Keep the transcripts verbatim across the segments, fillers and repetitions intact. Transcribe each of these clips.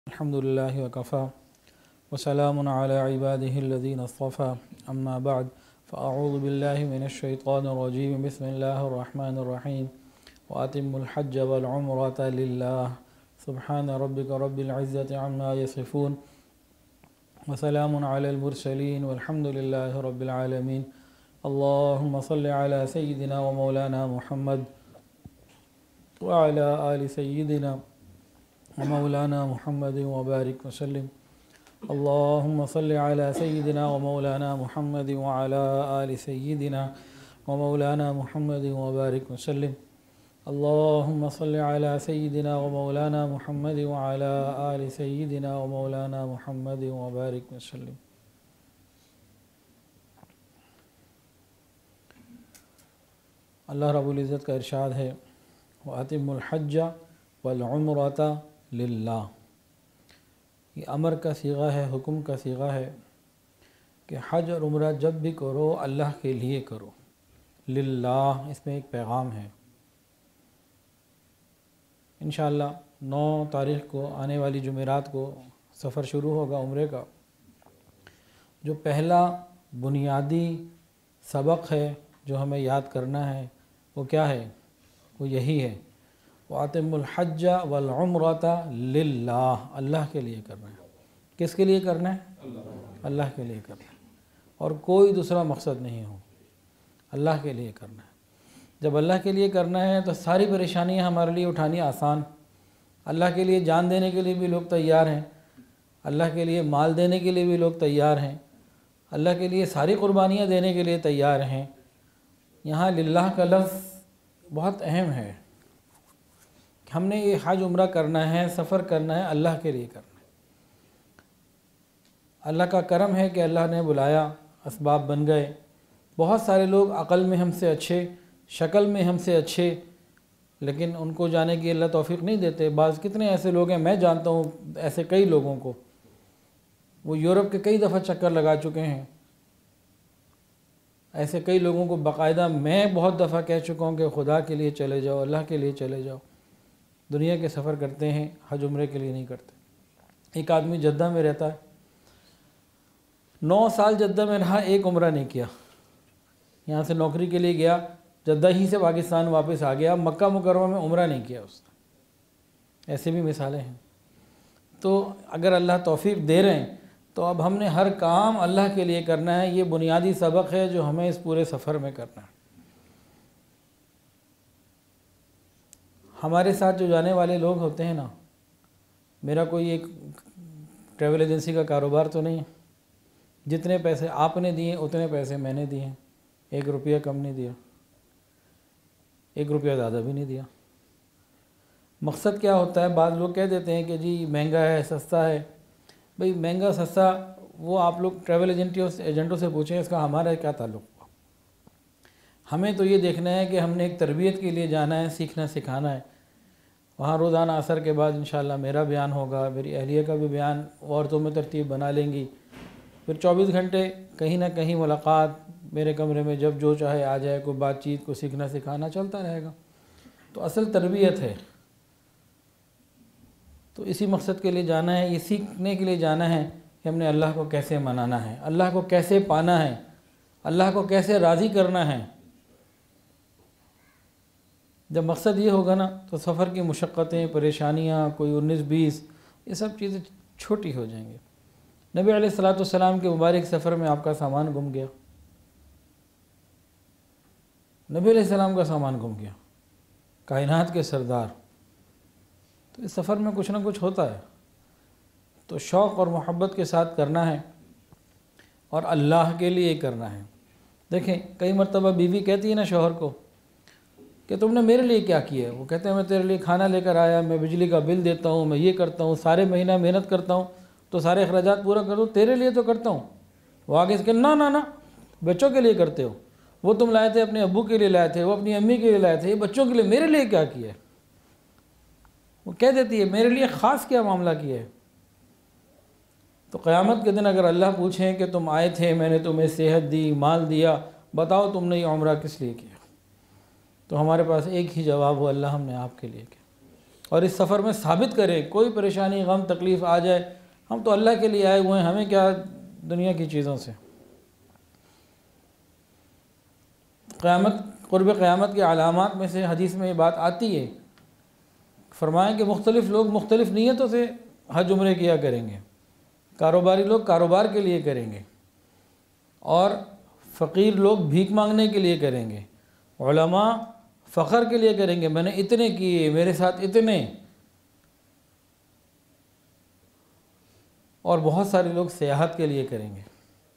الحمدللہ وکفا وسلام علی عباده الذین اصطفى اما بعد فاعوذ باللہ من الشیطان الرجیم بسم اللہ الرحمن الرحیم واتم الحج والعمرة للہ سبحان ربک رب العزة عما یصفون وسلام علی المرسلین والحمد للہ رب العالمین اللہم صل علی سیدنا ومولانا محمد وعلى آل سیدنا ومولانا محمد وبارك وسلم اللهم صل على سيدنا ومولانا محمد وعلى آل سيدنا ومولانا محمد وبارك وسلم اللهم صل على سيدنا ومولانا محمد وعلى آل سيدنا ومولانا محمد وبارك وسلم اللہ رب العزت کا ارشاد ہے وَأَتِمُّ الْحَجَّ وَالْعُمْرَةَ للہ. یہ امر کا صیغہ ہے، حکم کا صیغہ ہے کہ حج اور عمرہ جب بھی کرو اللہ کے لیے کرو. للہ اس میں ایک پیغام ہے. انشاءاللہ نو تاریخ کو آنے والی جمعرات کو سفر شروع ہوگا عمرے کا. جو پہلا بنیادی سبق ہے جو ہمیں یاد کرنا ہے وہ کیا ہے؟ وہ یہی ہے وَأَتِمُّ الْحَجَّ وَالْعُمْرَةَ لِلَّهِ. اللہ کے لیے کرنا ہے. کس کے لیے کرنا ہے؟ اللہ کے لیے کرنا ہے، اور کوئی دوسرا مقصد نہیں ہو. اللہ کے لیے کرنا ہے. جب اللہ کے لیے کرنا ہے تو ساری پریشانیاں ہمارے لیے اٹھانی آسان. اللہ کے لیے جان دینے کے لیے بھی لوگ تیار ہیں، اللہ کے لیے مال دینے کے لیے بھی لوگ تیار ہیں، اللہ کے لیے ساری قربانیاں دینے کے لیے تیار ہیں. یہاں للہ کا لفظ بہت اہم ہے. ہم نے یہ حج عمرہ کرنا ہے، سفر کرنا ہے، اللہ کے لیے کرنا ہے. اللہ کا کرم ہے کہ اللہ نے بلایا، اسباب بن گئے. بہت سارے لوگ عقل میں ہم سے اچھے، شکل میں ہم سے اچھے، لیکن ان کو جانے کی اللہ توفیق نہیں دیتے. بعض کتنے ایسے لوگ ہیں، میں جانتا ہوں ایسے کئی لوگوں کو، وہ یورپ کے کئی دفعہ چکر لگا چکے ہیں. ایسے کئی لوگوں کو باقاعدہ میں بہت دفعہ کہہ چکا ہوں کہ خدا کے لیے چلے جاؤ، اللہ کے لیے چلے جاؤ. دنیا کے سفر کرتے ہیں، حج عمرے کے لیے نہیں کرتے. ایک آدمی جدہ میں رہتا ہے، نو سال جدہ میں رہا، ایک عمرہ نہیں کیا. یہاں سے نوکری کے لیے گیا، جدہ ہی سے پاکستان واپس آ گیا، مکہ مکرمہ میں عمرہ نہیں کیا اس نے. ایسے بھی مثالیں ہیں. تو اگر اللہ توفیق دے رہے ہیں تو اب ہم نے ہر کام اللہ کے لیے کرنا ہے. یہ بنیادی سبق ہے جو ہمیں اس پورے سفر میں کرنا ہے. ہمارے ساتھ جو جانے والے لوگ ہوتے ہیں نا، میرا کوئی ایک ٹریول ایجنسی کا کاروبار تو نہیں ہے. جتنے پیسے آپ نے دیے اتنے پیسے میں نے دیے ہیں. ایک روپیہ کم نہیں دیا، ایک روپیہ زیادہ بھی نہیں دیا. مقصد کیا ہوتا ہے؟ بعض لوگ کہہ دیتے ہیں کہ جی مہنگا ہے، سستا ہے. بھئی مہنگا سستا وہ آپ لوگ ٹریول ایجنٹوں ایجنٹوں سے پوچھیں، اس کا ہمارا کیا تعلق ہوا؟ ہمیں تو یہ دیکھنا ہے کہ ہم نے ایک تربیت کے لیے جانا ہے، سیکھنا سکھانا ہے. وہاں روزانہ عصر کے بعد انشاءاللہ میرا بیان ہوگا، میری اہلیہ کا بھی بیان، عورتوں میں ترتیب بنا لیں گی. پھر چوبیس گھنٹے کہیں نہ کہیں ملاقات، میرے کمرے میں جب جو چاہے آ جائے، کوئی بات چیت کو سیکھنا سکھانا چلتا رہے گا. تو اصل تربیت ہے. تو اسی مقصد کے لیے جانا ہے، یہ سیکھنے کے لیے جانا ہے کہ ہم نے اللہ کو کیسے منانا ہے، اللہ کو کیسے پانا ہے، اللہ کو کیسے راضی کرنا ہے. جب مقصد یہ ہوگا نا تو سفر کی مشقتیں، پریشانیاں، کوئی انیس بیس، یہ سب چیزیں چھوٹی ہو جائیں گی. نبی علیہ الصلوۃ والسلام کے مبارک سفر میں آپ کا سامان گم گیا. نبی علیہ السلام کا سامان گم گیا، کائنات کے سردار. تو اس سفر میں کچھ نہ کچھ ہوتا ہے. تو شوق اور محبت کے ساتھ کرنا ہے اور اللہ کے لیے کرنا ہے. دیکھیں کئی مرتبہ بیوی کہتی ہے نا شوہر کو کہ تم نے میرے لیے کیا کیا ہے؟ وہ کہتے ہیں میں تیرے لیے کھانا لے کر آیا، میں بجلی کا بل دیتا ہوں، میں یہ کرتا ہوں، سارے مہینہ محنت کرتا ہوں، تو سارے اخراجات پورا کر دوں، تیرے لیے تو کرتا ہوں. وہ آگے سے کہ نا نا نا بچوں کے لیے کرتے ہو. وہ تم لائے تھے اپنے ابو کے لیے لائے تھے، وہ اپنی امی کے لیے لائے تھے، یہ بچوں کے لیے، میرے لیے کیا کیا ہے؟ وہ کہہ دیتی ہے میرے لیے خاص کیا معاملہ کیا ہے؟ تو قیامت کے دن اگر اللہ پوچھیں کہ تم آئے تھے، میں نے تمہیں صحت دی، مال دیا، بتاؤ تم نے یہ عمرہ کس لیے کیا؟ تو ہمارے پاس ایک ہی جواب ہو، اللہ ہم نے آپ کے لیے کیا. اور اس سفر میں ثابت کرے کوئی پریشانی غم تکلیف آ جائے ہم تو اللہ کے لیے آئے ہوئے ہیں، ہمیں کیا دنیا کی چیزوں سے۔ قیامت قرب قیامت کے علامات میں سے حدیث میں یہ بات آتی ہے، فرمائیں کہ مختلف لوگ مختلف نیتوں سے حج عمرے کیا کریں گے۔ کاروباری لوگ کاروبار کے لیے کریں گے، اور فقیر لوگ بھیک مانگنے کے لیے کریں گے، علماء فخر کے لیے کریں گے، میں نے اتنے کیے، میرے ساتھ اتنے، اور بہت سارے لوگ سیاحت کے لیے کریں گے۔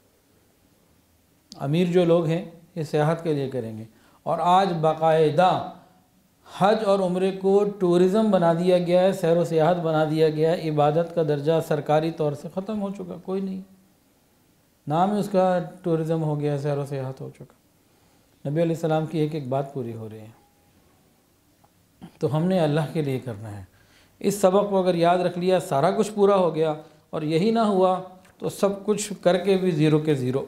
امیر جو لوگ ہیں یہ سیاحت کے لیے کریں گے، اور آج باقاعدہ حج اور عمرے کو ٹورزم بنا دیا گیا ہے، سیر و سیاحت بنا دیا گیا ہے، عبادت کا درجہ سرکاری طور سے ختم ہو چکا، کوئی نہیں، نام ہی اس کا ٹورزم ہو گیا، سیر و سیاحت ہو چکا۔ نبی علیہ السلام کی ایک ایک بات پوری ہو رہی ہے، تو ہم نے اللہ کے لیے کرنا ہے۔ اس سبق کو اگر یاد رکھ لیا سارا کچھ پورا ہو گیا، اور یہی نہ ہوا تو سب کچھ کر کے بھی زیرو کے زیرو۔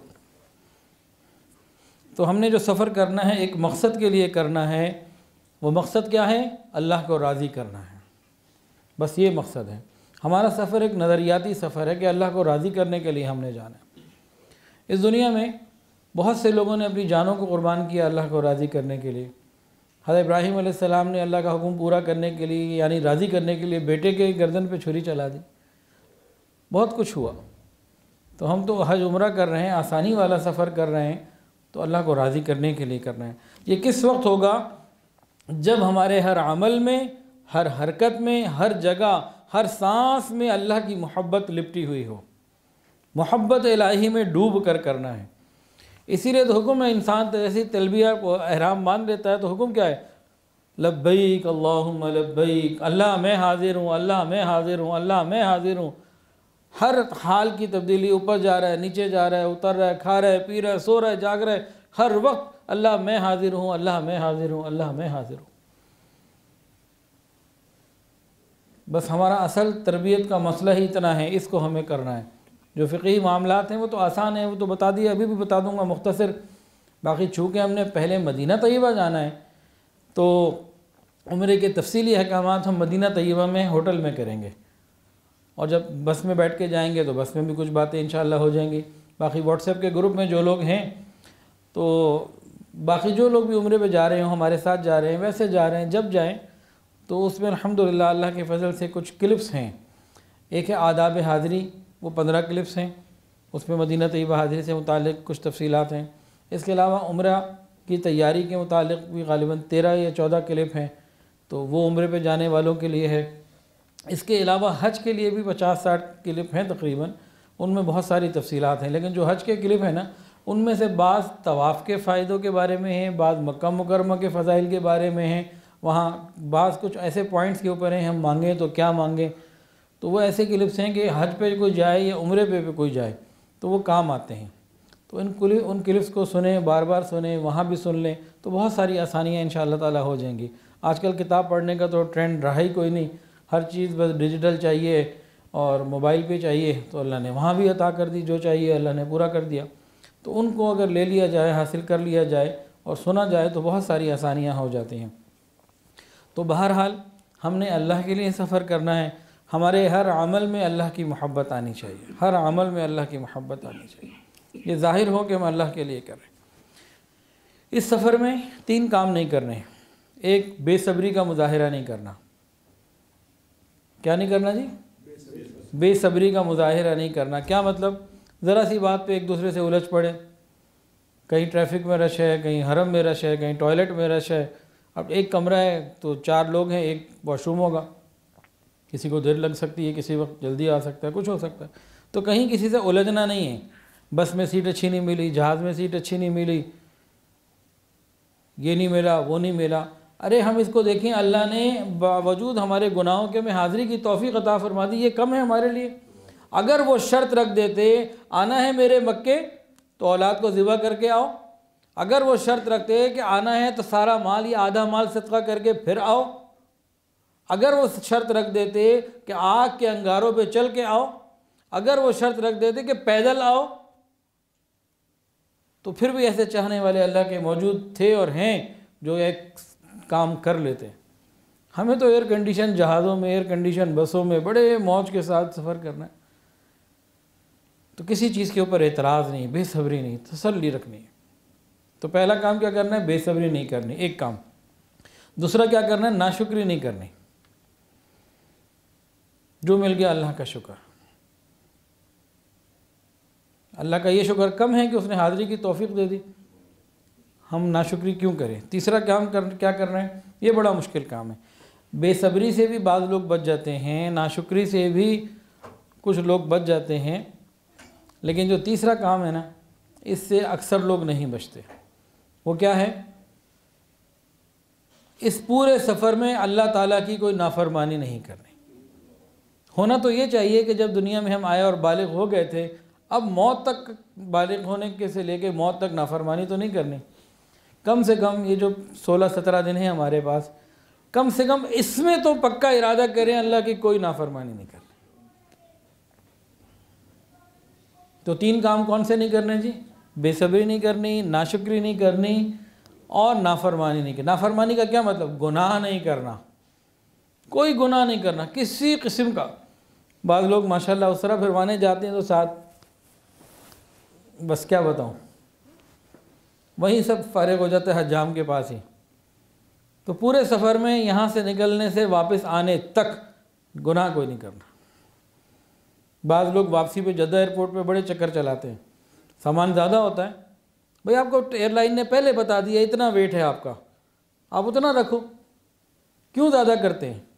تو ہم نے جو سفر کرنا ہے ایک مقصد کے لیے کرنا ہے، وہ مقصد کیا ہے؟ اللہ کو راضی کرنا ہے، بس یہ مقصد ہے۔ ہمارا سفر ایک نظریاتی سفر ہے کہ اللہ کو راضی کرنے کے لیے ہم نے جانا ہے۔ اس دنیا میں بہت سے لوگوں نے اپنی جانوں کو قربان کیا اللہ کو راضی کرنے کے لیے۔ حضرت ابراہیم علیہ السلام نے اللہ کا حکم پورا کرنے کے لیے، یعنی راضی کرنے کے لیے، بیٹے کے گردن پہ چھری چلا دی، بہت کچھ ہوا۔ تو ہم تو حج عمرہ کر رہے ہیں، آسانی والا سفر کر رہے ہیں، تو اللہ کو راضی کرنے کے لیے کرنا ہے۔ یہ کس وقت ہوگا؟ جب ہمارے ہر عمل میں، ہر حرکت میں، ہر جگہ، ہر سانس میں اللہ کی محبت لپٹی ہوئی ہو، محبت الہی میں ڈوب کر کرنا ہے۔ اسی لیے تو حکم ہے، انسان تو ایسی تلبیہ کو احرام مان لیتا ہے تو حکم کیا ہے؟ لبیک اللہم لبیک، اللہ میں حاضر ہوں، اللہ میں حاضر ہوں، اللہ میں حاضر ہوں۔ ہر حال کی تبدیلی، اوپر جا رہا ہے، نیچے جا رہا ہے، اتر رہا ہے، کھا رہا ہے، پی رہا ہے، سو رہا ہے، جاگ رہا ہے، ہر وقت اللہ میں حاضر ہوں، اللہ میں حاضر ہوں، اللہ میں حاضر ہوں۔ بس ہمارا اصل تربیت کا مسئلہ ہی اتنا ہے، اس کو ہمیں کرنا ہے۔ جو فقہی معاملات ہیں وہ تو آسان ہیں، وہ تو بتا دیا، ابھی بھی بتا دوں گا مختصر۔ باقی چونکہ ہم نے پہلے مدینہ طیبہ جانا ہے تو عمرے کے تفصیلی احکامات ہم مدینہ طیبہ میں ہوٹل میں کریں گے، اور جب بس میں بیٹھ کے جائیں گے تو بس میں بھی کچھ باتیں انشاءاللہ ہو جائیں گی۔ باقی واٹس ایپ کے گروپ میں جو لوگ ہیں، تو باقی جو لوگ بھی عمرے پہ جا رہے ہوں، ہمارے ساتھ جا رہے ہیں، ویسے جا رہے ہیں، جب جائیں تو اس میں الحمدللہ اللہ کے فضل سے کچھ کلپس ہیں۔ ایک ہے آداب حاضری، وہ پندرہ کلپس ہیں، اس میں مدینہ طیبہ حاضری سے متعلق کچھ تفصیلات ہیں۔ اس کے علاوہ عمرہ کی تیاری کے متعلق بھی غالباً تیرہ یا چودہ کلپ ہیں، تو وہ عمرے پہ جانے والوں کے لیے ہے۔ اس کے علاوہ حج کے لیے بھی پچاس ساٹھ کلپ ہیں تقریباً، ان میں بہت ساری تفصیلات ہیں، لیکن جو حج کے کلپ ہیں نا، ان میں سے بعض طواف کے فائدوں کے بارے میں ہیں، بعض مکہ مکرمہ کے فضائل کے بارے میں ہیں، وہاں بعض کچھ ایسے پوائنٹس کے اوپر ہیں ہم مانگیں تو کیا مانگیں، تو وہ ایسے کلپس ہیں کہ حج پہ کوئی جائے یا عمرے پہ پہ کوئی جائے تو وہ کام آتے ہیں۔ تو ان کلپ ان کلپس کو سنیں، بار بار سنیں، وہاں بھی سن لیں، تو بہت ساری آسانیاں انشاءاللہ تعالیٰ ہو جائیں گی۔ آج کل کتاب پڑھنے کا تو ٹرینڈ رہا ہی کوئی نہیں، ہر چیز بس ڈیجیٹل چاہیے اور موبائل پہ چاہیے، تو اللہ نے وہاں بھی عطا کر دی، جو چاہیے اللہ نے پورا کر دیا۔ تو ان کو اگر لے لیا جائے، حاصل کر لیا جائے اور سنا جائے تو بہت ساری آسانیاں ہو جاتی ہیں۔ تو بہرحال ہم نے اللہ کے لیے سفر کرنا ہے، ہمارے ہر عمل میں اللہ کی محبت آنی چاہیے، ہر عمل میں اللہ کی محبت آنی چاہیے، یہ ظاہر ہو کہ ہم اللہ کے لیے کر رہے ہیں۔ اس سفر میں تین کام نہیں کرنے۔ ایک، بے صبری کا مظاہرہ نہیں کرنا۔ کیا نہیں کرنا جی؟ بے صبری کا مظاہرہ نہیں کرنا۔ کیا مطلب؟ ذرا سی بات پہ ایک دوسرے سے الجھ پڑے، کہیں ٹریفک میں رش ہے، کہیں حرم میں رش ہے، کہیں ٹوائلٹ میں رش ہے۔ اب ایک کمرہ ہے تو چار لوگ ہیں، ایک واش روم ہوگا، کسی کو دیر لگ سکتی ہے، کسی وقت جلدی آ سکتا ہے، کچھ ہو سکتا ہے، تو کہیں کسی سے الجھنا نہیں ہے۔ بس میں سیٹ اچھی نہیں ملی، جہاز میں سیٹ اچھی نہیں ملی، یہ نہیں ملا، وہ نہیں ملا۔ ارے ہم اس کو دیکھیں، اللہ نے باوجود ہمارے گناہوں کے میں حاضری کی توفیق عطا فرما دی، یہ کم ہے ہمارے لیے؟ اگر وہ شرط رکھ دیتے آنا ہے میرے مکے تو اولاد کو ذبح کر کے آؤ، اگر وہ شرط رکھتے کہ آنا ہے تو سارا مال یا آدھا مال صدقہ کر کے پھر آؤ، اگر وہ شرط رکھ دیتے کہ آگ کے انگاروں پہ چل کے آؤ، اگر وہ شرط رکھ دیتے کہ پیدل آؤ، تو پھر بھی ایسے چاہنے والے اللہ کے موجود تھے اور ہیں جو ایک کام کر لیتے۔ ہمیں تو ایئر کنڈیشن جہازوں میں، ایئر کنڈیشن بسوں میں بڑے موج کے ساتھ سفر کرنا ہے، تو کسی چیز کے اوپر اعتراض نہیں، بے صبری نہیں، تسلی رکھنی ہے۔ تو پہلا کام کیا کرنا ہے؟ بے صبری نہیں کرنی، ایک کام۔ دوسرا کیا کرنا ہے؟ ناشکری نہیں کرنی، جو مل گیا اللہ کا شکر۔ اللہ کا یہ شکر کم ہے کہ اس نے حاضری کی توفیق دے دی، ہم ناشکری کیوں کریں؟ تیسرا کام کیا کر رہے ہیں؟ یہ بڑا مشکل کام ہے۔ بے صبری سے بھی بعض لوگ بچ جاتے ہیں، ناشکری سے بھی کچھ لوگ بچ جاتے ہیں، لیکن جو تیسرا کام ہے نا، اس سے اکثر لوگ نہیں بچتے۔ وہ کیا ہے؟ اس پورے سفر میں اللہ تعالیٰ کی کوئی نافرمانی نہیں کرنی۔ ہونا تو یہ چاہیے کہ جب دنیا میں ہم آئے اور بالغ ہو گئے تھے، اب موت تک، بالغ ہونے کے سے لے کے موت تک نافرمانی تو نہیں کرنی۔ کم سے کم یہ جو سولہ سترہ دن ہیں ہمارے پاس، کم سے کم اس میں تو پکا ارادہ کریں اللہ کی کوئی نافرمانی نہیں کرنی۔ تو تین کام کون سے نہیں کرنے جی؟ بے صبری نہیں کرنی، ناشکری نہیں کرنی، اور نافرمانی نہیں کرنی۔ نافرمانی کا کیا مطلب؟ گناہ نہیں کرنا، کوئی گناہ نہیں کرنا کسی قسم کا۔ بعض لوگ ماشاءاللہ اس طرح پھروانے جاتے ہیں تو ساتھ بس کیا بتاؤں، وہیں سب فارغ ہو جاتے ہیں حجام کے پاس ہی۔ تو پورے سفر میں یہاں سے نکلنے سے واپس آنے تک گناہ کوئی نہیں کرنا۔ بعض لوگ واپسی پہ جدہ ایئرپورٹ پہ بڑے چکر چلاتے ہیں، سامان زیادہ ہوتا ہے، بھئی آپ کو ایئر لائن نے پہلے بتا دیا اتنا ویٹ ہے آپ کا، آپ اتنا رکھو، کیوں زیادہ کرتے ہیں؟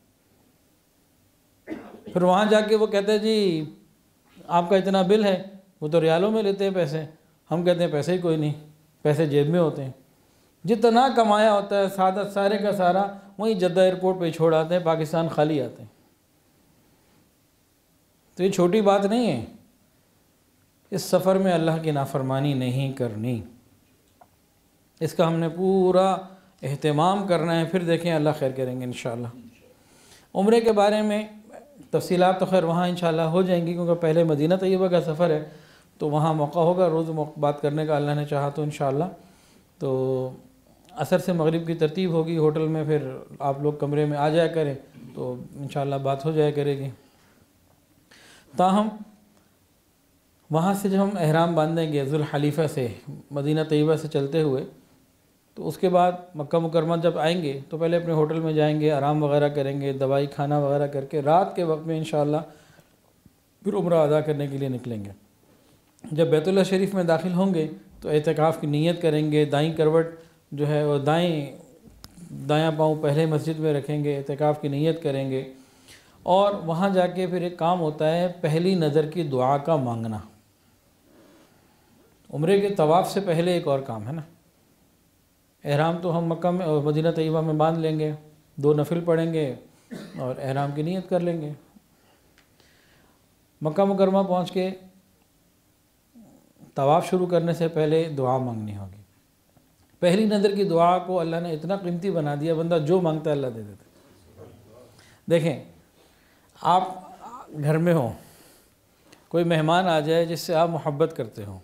پھر وہاں جا کے وہ کہتے ہیں جی آپ کا اتنا بل ہے، وہ تو ریالوں میں لیتے ہیں پیسے، ہم کہتے ہیں پیسے ہی کوئی نہیں، پیسے جیب میں ہوتے ہیں۔ جتنا کمایا ہوتا ہے سادہ سارے کا سارا وہیں جدہ ایئرپورٹ پہ چھوڑ آتے ہیں، پاکستان خالی آتے ہیں۔ تو یہ چھوٹی بات نہیں ہے، اس سفر میں اللہ کی نافرمانی نہیں کرنی، اس کا ہم نے پورا اہتمام کرنا ہے، پھر دیکھیں اللہ خیر کریں گے انشاءاللہ۔ عمرے کے بارے میں تفصیلات تو خیر وہاں انشاءاللہ ہو جائیں گی، کیونکہ پہلے مدینہ طیبہ کا سفر ہے تو وہاں موقع ہوگا روز بات کرنے کا، اللہ نے چاہا تو انشاءاللہ۔ تو عصر سے مغرب کی ترتیب ہوگی ہوٹل میں، پھر آپ لوگ کمرے میں آ جایا کریں تو انشاءاللہ بات ہو جایا کرے گی۔ تاہم وہاں سے جب ہم احرام باندھیں گے ذوالحلیفہ سے، مدینہ طیبہ سے چلتے ہوئے، تو اس کے بعد مکہ مکرمہ جب آئیں گے تو پہلے اپنے ہوٹل میں جائیں گے، آرام وغیرہ کریں گے، دوائی کھانا وغیرہ کر کے رات کے وقت میں انشاءاللہ پھر عمرہ ادا کرنے کے لیے نکلیں گے۔ جب بیت اللہ شریف میں داخل ہوں گے تو اعتکاف کی نیت کریں گے، دائیں کروٹ جو ہے وہ دائیں دایاں پاؤں پہلے مسجد میں رکھیں گے، اعتکاف کی نیت کریں گے، اور وہاں جا کے پھر ایک کام ہوتا ہے پہلی نظر کی دعا کا مانگنا۔ عمرے کے طواف سے پہلے ایک اور کام ہے نا، احرام تو ہم مکہ میں اور مدینہ طیبہ میں باندھ لیں گے، دو نفل پڑھیں گے اور احرام کی نیت کر لیں گے۔ مکہ مکرمہ پہنچ کے طواف شروع کرنے سے پہلے دعا مانگنی ہوگی۔ پہلی نظر کی دعا کو اللہ نے اتنا قیمتی بنا دیا، بندہ جو مانگتا ہے اللہ دے دیتا ہے۔ دیکھیں، آپ گھر میں ہوں، کوئی مہمان آ جائے جس سے آپ محبت کرتے ہوں،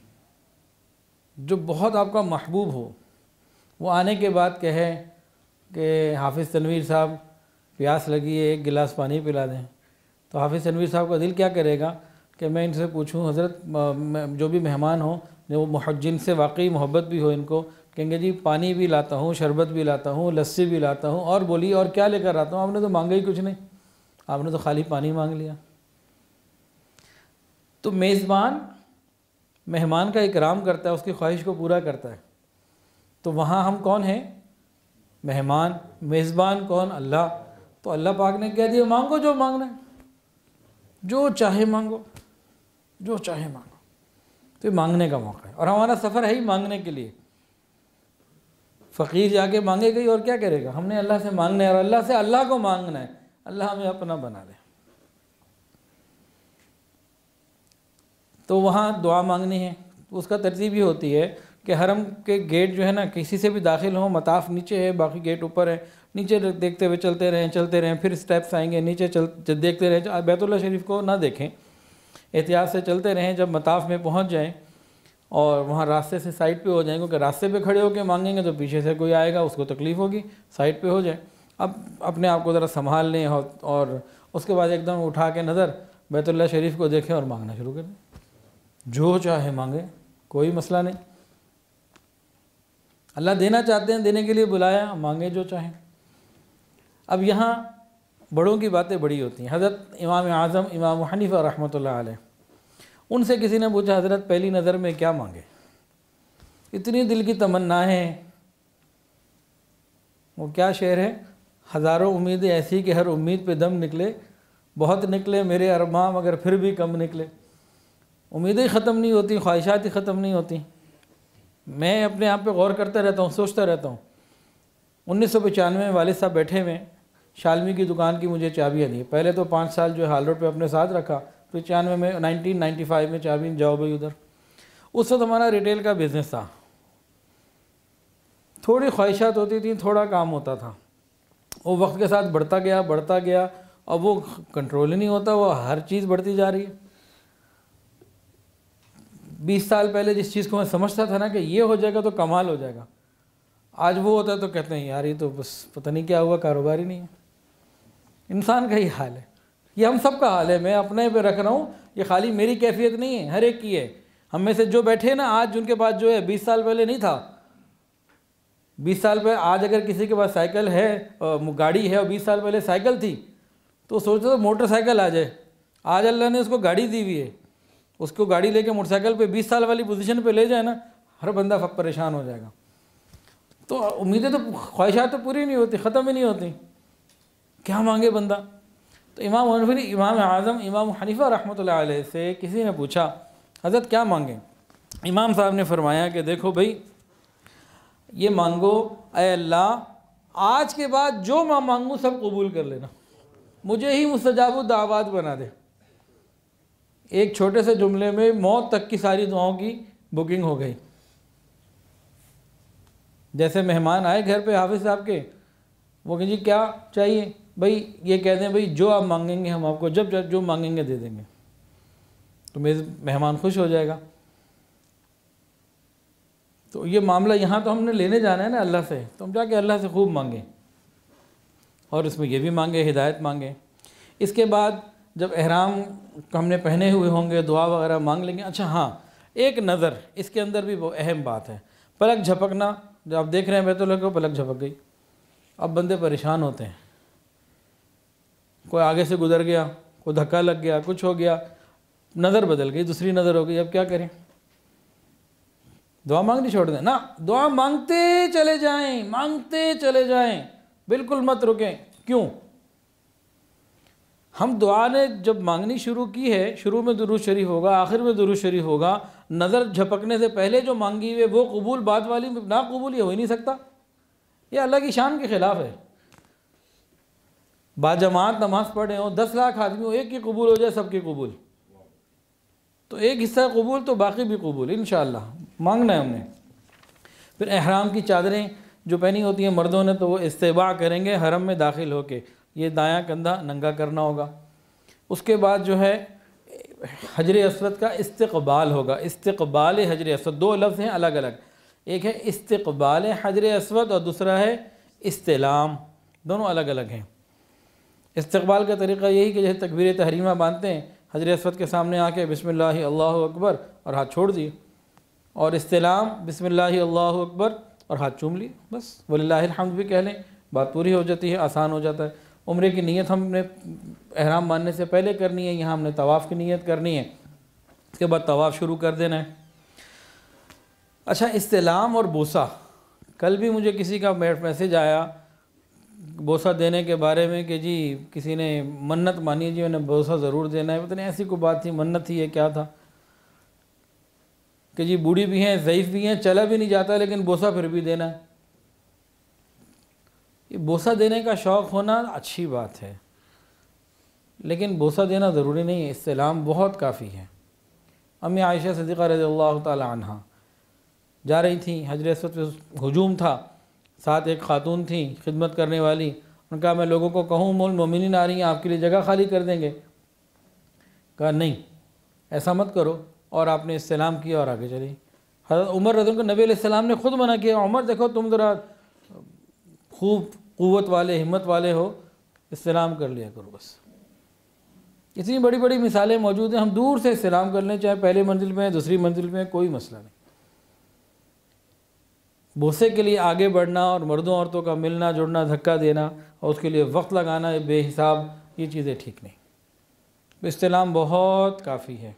جو بہت آپ کا محبوب ہو، وہ آنے کے بعد کہے کہ حافظ تنویر صاحب پیاس لگی ہے، ایک گلاس پانی پلا دیں، تو حافظ تنویر صاحب کا دل کیا کرے گا کہ میں ان سے پوچھوں، حضرت جو بھی مہمان ہوں جو جن سے واقعی محبت بھی ہو، ان کو کہیں گے جی پانی بھی لاتا ہوں، شربت بھی لاتا ہوں، لسی بھی لاتا ہوں، اور بولیے اور کیا لے کر آتا ہوں؟ آپ نے تو مانگا ہی کچھ نہیں، آپ نے تو خالی پانی مانگ لیا۔ تو میزبان مہمان کا اکرام کرتا ہے، اس کی خواہش کو پورا کرتا ہے۔ تو وہاں ہم کون ہیں؟ مہمان۔ میزبان کون؟ اللہ۔ تو اللہ پاک نے کہہ دیا مانگو جو مانگنا ہے، جو چاہے مانگو، جو چاہے مانگو۔ تو یہ مانگنے کا موقع ہے، اور ہمارا سفر ہے ہی مانگنے کے لیے۔ فقیر جا کے مانگے گئی اور کیا کرے گا؟ ہم نے اللہ سے مانگنا ہے، اور اللہ سے اللہ کو مانگنا ہے، اللہ ہمیں اپنا بنا دے۔ تو وہاں دعا مانگنی ہے، اس کا ترتیب یہ ہوتی ہے کہ حرم کے گیٹ جو ہے نا، کسی سے بھی داخل ہوں، مطاف نیچے ہے، باقی گیٹ اوپر ہے، نیچے دیکھتے ہوئے چلتے رہیں چلتے رہیں پھر سٹیپس آئیں گے، نیچے چل دیکھتے رہیں، بیت اللہ شریف کو نہ دیکھیں، احتیاط سے چلتے رہیں۔ جب مطاف میں پہنچ جائیں اور وہاں راستے سے سائڈ پہ ہو جائیں، کیونکہ راستے پہ کھڑے ہو کے مانگیں گے تو پیچھے سے کوئی آئے گا، اس کو تکلیف ہوگی، سائڈ پہ ہو جائیں۔ اب اپنے آپ کو ذرا سنبھال لیں اور اس کے بعد ایک دم اٹھا کے نظر بیت اللہ شریف کو دیکھیں اور مانگنا شروع کر دیں، جو چاہے مانگے، کوئی مسئلہ نہیں۔ اللہ دینا چاہتے ہیں، دینے کے لیے بلایا، مانگے جو چاہیں۔ اب یہاں بڑوں کی باتیں بڑی ہوتی ہیں۔ حضرت امام اعظم امام حنیفہ رحمۃ اللہ علیہ، ان سے کسی نے پوچھا حضرت پہلی نظر میں کیا مانگے؟ اتنی دل کی تمنائیں، وہ کیا شعر ہے؟ ہزاروں امیدیں ایسی کہ ہر امید پہ دم نکلے، بہت نکلے میرے ارماں مگر پھر بھی کم نکلے۔ امیدیں ختم نہیں ہوتی، خواہشات ہی ختم نہیں ہوتی۔ میں اپنے آپ پہ غور کرتا رہتا ہوں، سوچتا رہتا ہوں۔ انیس سو پچانوے میں والد صاحب بیٹھے ہوئے، شالمی کی دکان کی مجھے چابیاں دی۔ پہلے تو پانچ سال جو ہے ہال روڈ پہ اپنے ساتھ رکھا، پچانوے میں نائنٹین نائنٹی فائیو میں چابی جاؤ بھائی ادھر۔ اس وقت ہمارا ریٹیل کا بزنس تھا، تھوڑی خواہشات ہوتی تھیں، تھوڑا کام ہوتا تھا۔ وہ وقت کے ساتھ بڑھتا گیا بڑھتا گیا، اب وہ کنٹرول ہی نہیں ہوتا، وہ ہر چیز بڑھتی جا رہی ہے۔ بیس سال پہلے جس چیز کو میں سمجھتا تھا نا کہ یہ ہو جائے گا تو کمال ہو جائے گا، آج وہ ہوتا ہے تو کہتے ہیں یار یہ تو بس پتہ نہیں کیا ہوا، کاروبار ہی نہیں ہے۔ انسان کا ہی حال ہے، یہ ہم سب کا حال ہے۔ میں اپنے پہ رکھ رہا ہوں، یہ خالی میری کیفیت نہیں ہے، ہر ایک کی ہے۔ ہم میں سے جو بیٹھے نا آج، جن کے پاس جو ہے بیس سال پہلے نہیں تھا۔ بیس سال پہلے آج اگر کسی کے پاس سائیکل ہے، گاڑی ہے، اور بیس سال پہلے سائیکل تھی تو سوچو تو موٹر سائیکل آ جائے۔ آج اللہ نے اس کو گاڑی دی ہوئی ہے، اس کو گاڑی لے کے موٹر سائیکل پہ بیس سال والی پوزیشن پہ لے جائے نا، ہر بندہ فق پریشان ہو جائے گا۔ تو امیدیں تو، خواہشات تو پوری نہیں ہوتی، ختم ہی نہیں ہوتی، کیا مانگے بندہ؟ تو امام حنفی امام اعظم امام حنیفہ رحمۃ اللہ علیہ سے کسی نے پوچھا حضرت کیا مانگیں؟ امام صاحب نے فرمایا کہ دیکھو بھائی، یہ مانگو اے اللہ آج کے بعد جو میں مانگوں سب قبول کر لینا، مجھے ہی مستجاب الدعوات بنا دے۔ ایک چھوٹے سے جملے میں موت تک کی ساری دعاؤں کی بکنگ ہو گئی۔ جیسے مہمان آئے گھر پہ حافظ صاحب کے، وہ کہ جی کیا چاہیے؟ بھائی یہ کہہ دیں بھائی جو آپ مانگیں گے ہم آپ کو جب جب جو مانگیں گے دے دیں گے، تو میرے مہمان خوش ہو جائے گا۔ تو یہ معاملہ یہاں تو ہم نے لینے جانا ہے نا اللہ سے، تو ہم جا کے اللہ سے خوب مانگیں، اور اس میں یہ بھی مانگے ہدایت مانگیں۔ اس کے بعد جب احرام ہم نے پہنے ہوئے ہوں گے دعا وغیرہ مانگ لیں گے۔ اچھا ہاں، ایک نظر اس کے اندر بھی وہ اہم بات ہے، پلک جھپکنا۔ جب آپ دیکھ رہے ہیں بیت اللہ کو پلک جھپک گئی، اب بندے پریشان ہوتے ہیں، کوئی آگے سے گزر گیا، کوئی دھکا لگ گیا، کچھ ہو گیا، نظر بدل گئی، دوسری نظر ہو گئی، اب کیا کریں؟ دعا مانگنی چھوڑ دیں نا، دعا مانگتے چلے جائیں، مانگتے چلے جائیں، بالکل مت رکیں۔ کیوں؟ ہم دعا نے جب مانگنی شروع کی ہے، شروع میں درود شریف ہوگا، آخر میں درود شریف ہوگا، نظر جھپکنے سے پہلے جو مانگی ہوئے وہ قبول، بعد والی نا قبول، یہ ہو ہی نہیں سکتا، یہ اللہ کی شان کے خلاف ہے۔ با جماعت نماز پڑھے ہوں، دس لاکھ آدمی ہو، ایک کی قبول ہو جائے سب کی قبول، تو ایک حصہ قبول تو باقی بھی قبول، انشاءاللہ مانگنا ہے ہم نے۔ پھر احرام کی چادریں جو پہنی ہوتی ہیں مردوں نے، تو وہ استباع کریں گے حرم میں داخل ہو کے، یہ دایاں کندھا ننگا کرنا ہوگا۔ اس کے بعد جو ہے حجر اسود کا استقبال ہوگا، استقبال حجر اسود، دو لفظ ہیں الگ الگ، ایک ہے استقبال حجر اسود اور دوسرا ہے استلام، دونوں الگ الگ ہیں۔ استقبال کا طریقہ یہی کہ جیسے تکبیر تحریمہ باندھتے ہیں، حجر اسود کے سامنے آ کے بسم اللہ اللہ اکبر اور ہاتھ چھوڑ دیے، اور استلام بسم اللہ اللہ اکبر اور ہاتھ چوم لیے، بس وللہ الحمد بھی کہہ لیں، بات پوری ہو جاتی ہے، آسان ہو جاتا ہے۔ عمرے کی نیت ہم نے احرام باندھنے سے پہلے کرنی ہے، یہاں ہم نے طواف کی نیت کرنی ہے، اس کے بعد طواف شروع کر دینا ہے۔ اچھا، استلام اور بوسہ، کل بھی مجھے کسی کا میسج آیا بوسہ دینے کے بارے میں کہ جی کسی نے منت مانی ہے، جی انہیں بوسہ ضرور دینا ہے، پتہ نہیں ایسی کوئی بات تھی، منت تھی، یہ کیا تھا کہ جی بوڑھی بھی ہیں، ضعیف بھی ہیں، چلا بھی نہیں جاتا، لیکن بوسہ پھر بھی دینا ہے۔ یہ بوسہ دینے کا شوق ہونا اچھی بات ہے، لیکن بوسہ دینا ضروری نہیں ہے، استلام بہت کافی ہے۔ امی عائشہ صدیقہ رضی اللہ تعالی عنہ جا رہی تھیں، حجر اسود پہ ہجوم تھا، ساتھ ایک خاتون تھیں خدمت کرنے والی، ان کہا میں لوگوں کو کہوں ام المومنین آ رہی ہیں، آپ کے لیے جگہ خالی کر دیں گے؟ کہا نہیں ایسا مت کرو، اور آپ نے استلام کیا اور آگے چلی۔ حضرت عمر رضی اللہ عنہ کو نبی علیہ السلام نے خود منع کیا، عمر دیکھو تم ذرا خوب قوت والے ہمت والے ہو استلام کر لیا کرو بس۔ اتنی بڑی بڑی مثالیں موجود ہیں، ہم دور سے استلام کر لیں، چاہے پہلے منزل میں دوسری منزل میں، کوئی مسئلہ نہیں۔ بوسے کے لیے آگے بڑھنا اور مردوں عورتوں کا ملنا جڑنا، دھکا دینا اور اس کے لیے وقت لگانا بے حساب، یہ چیزیں ٹھیک نہیں۔ استلام بہت کافی ہے۔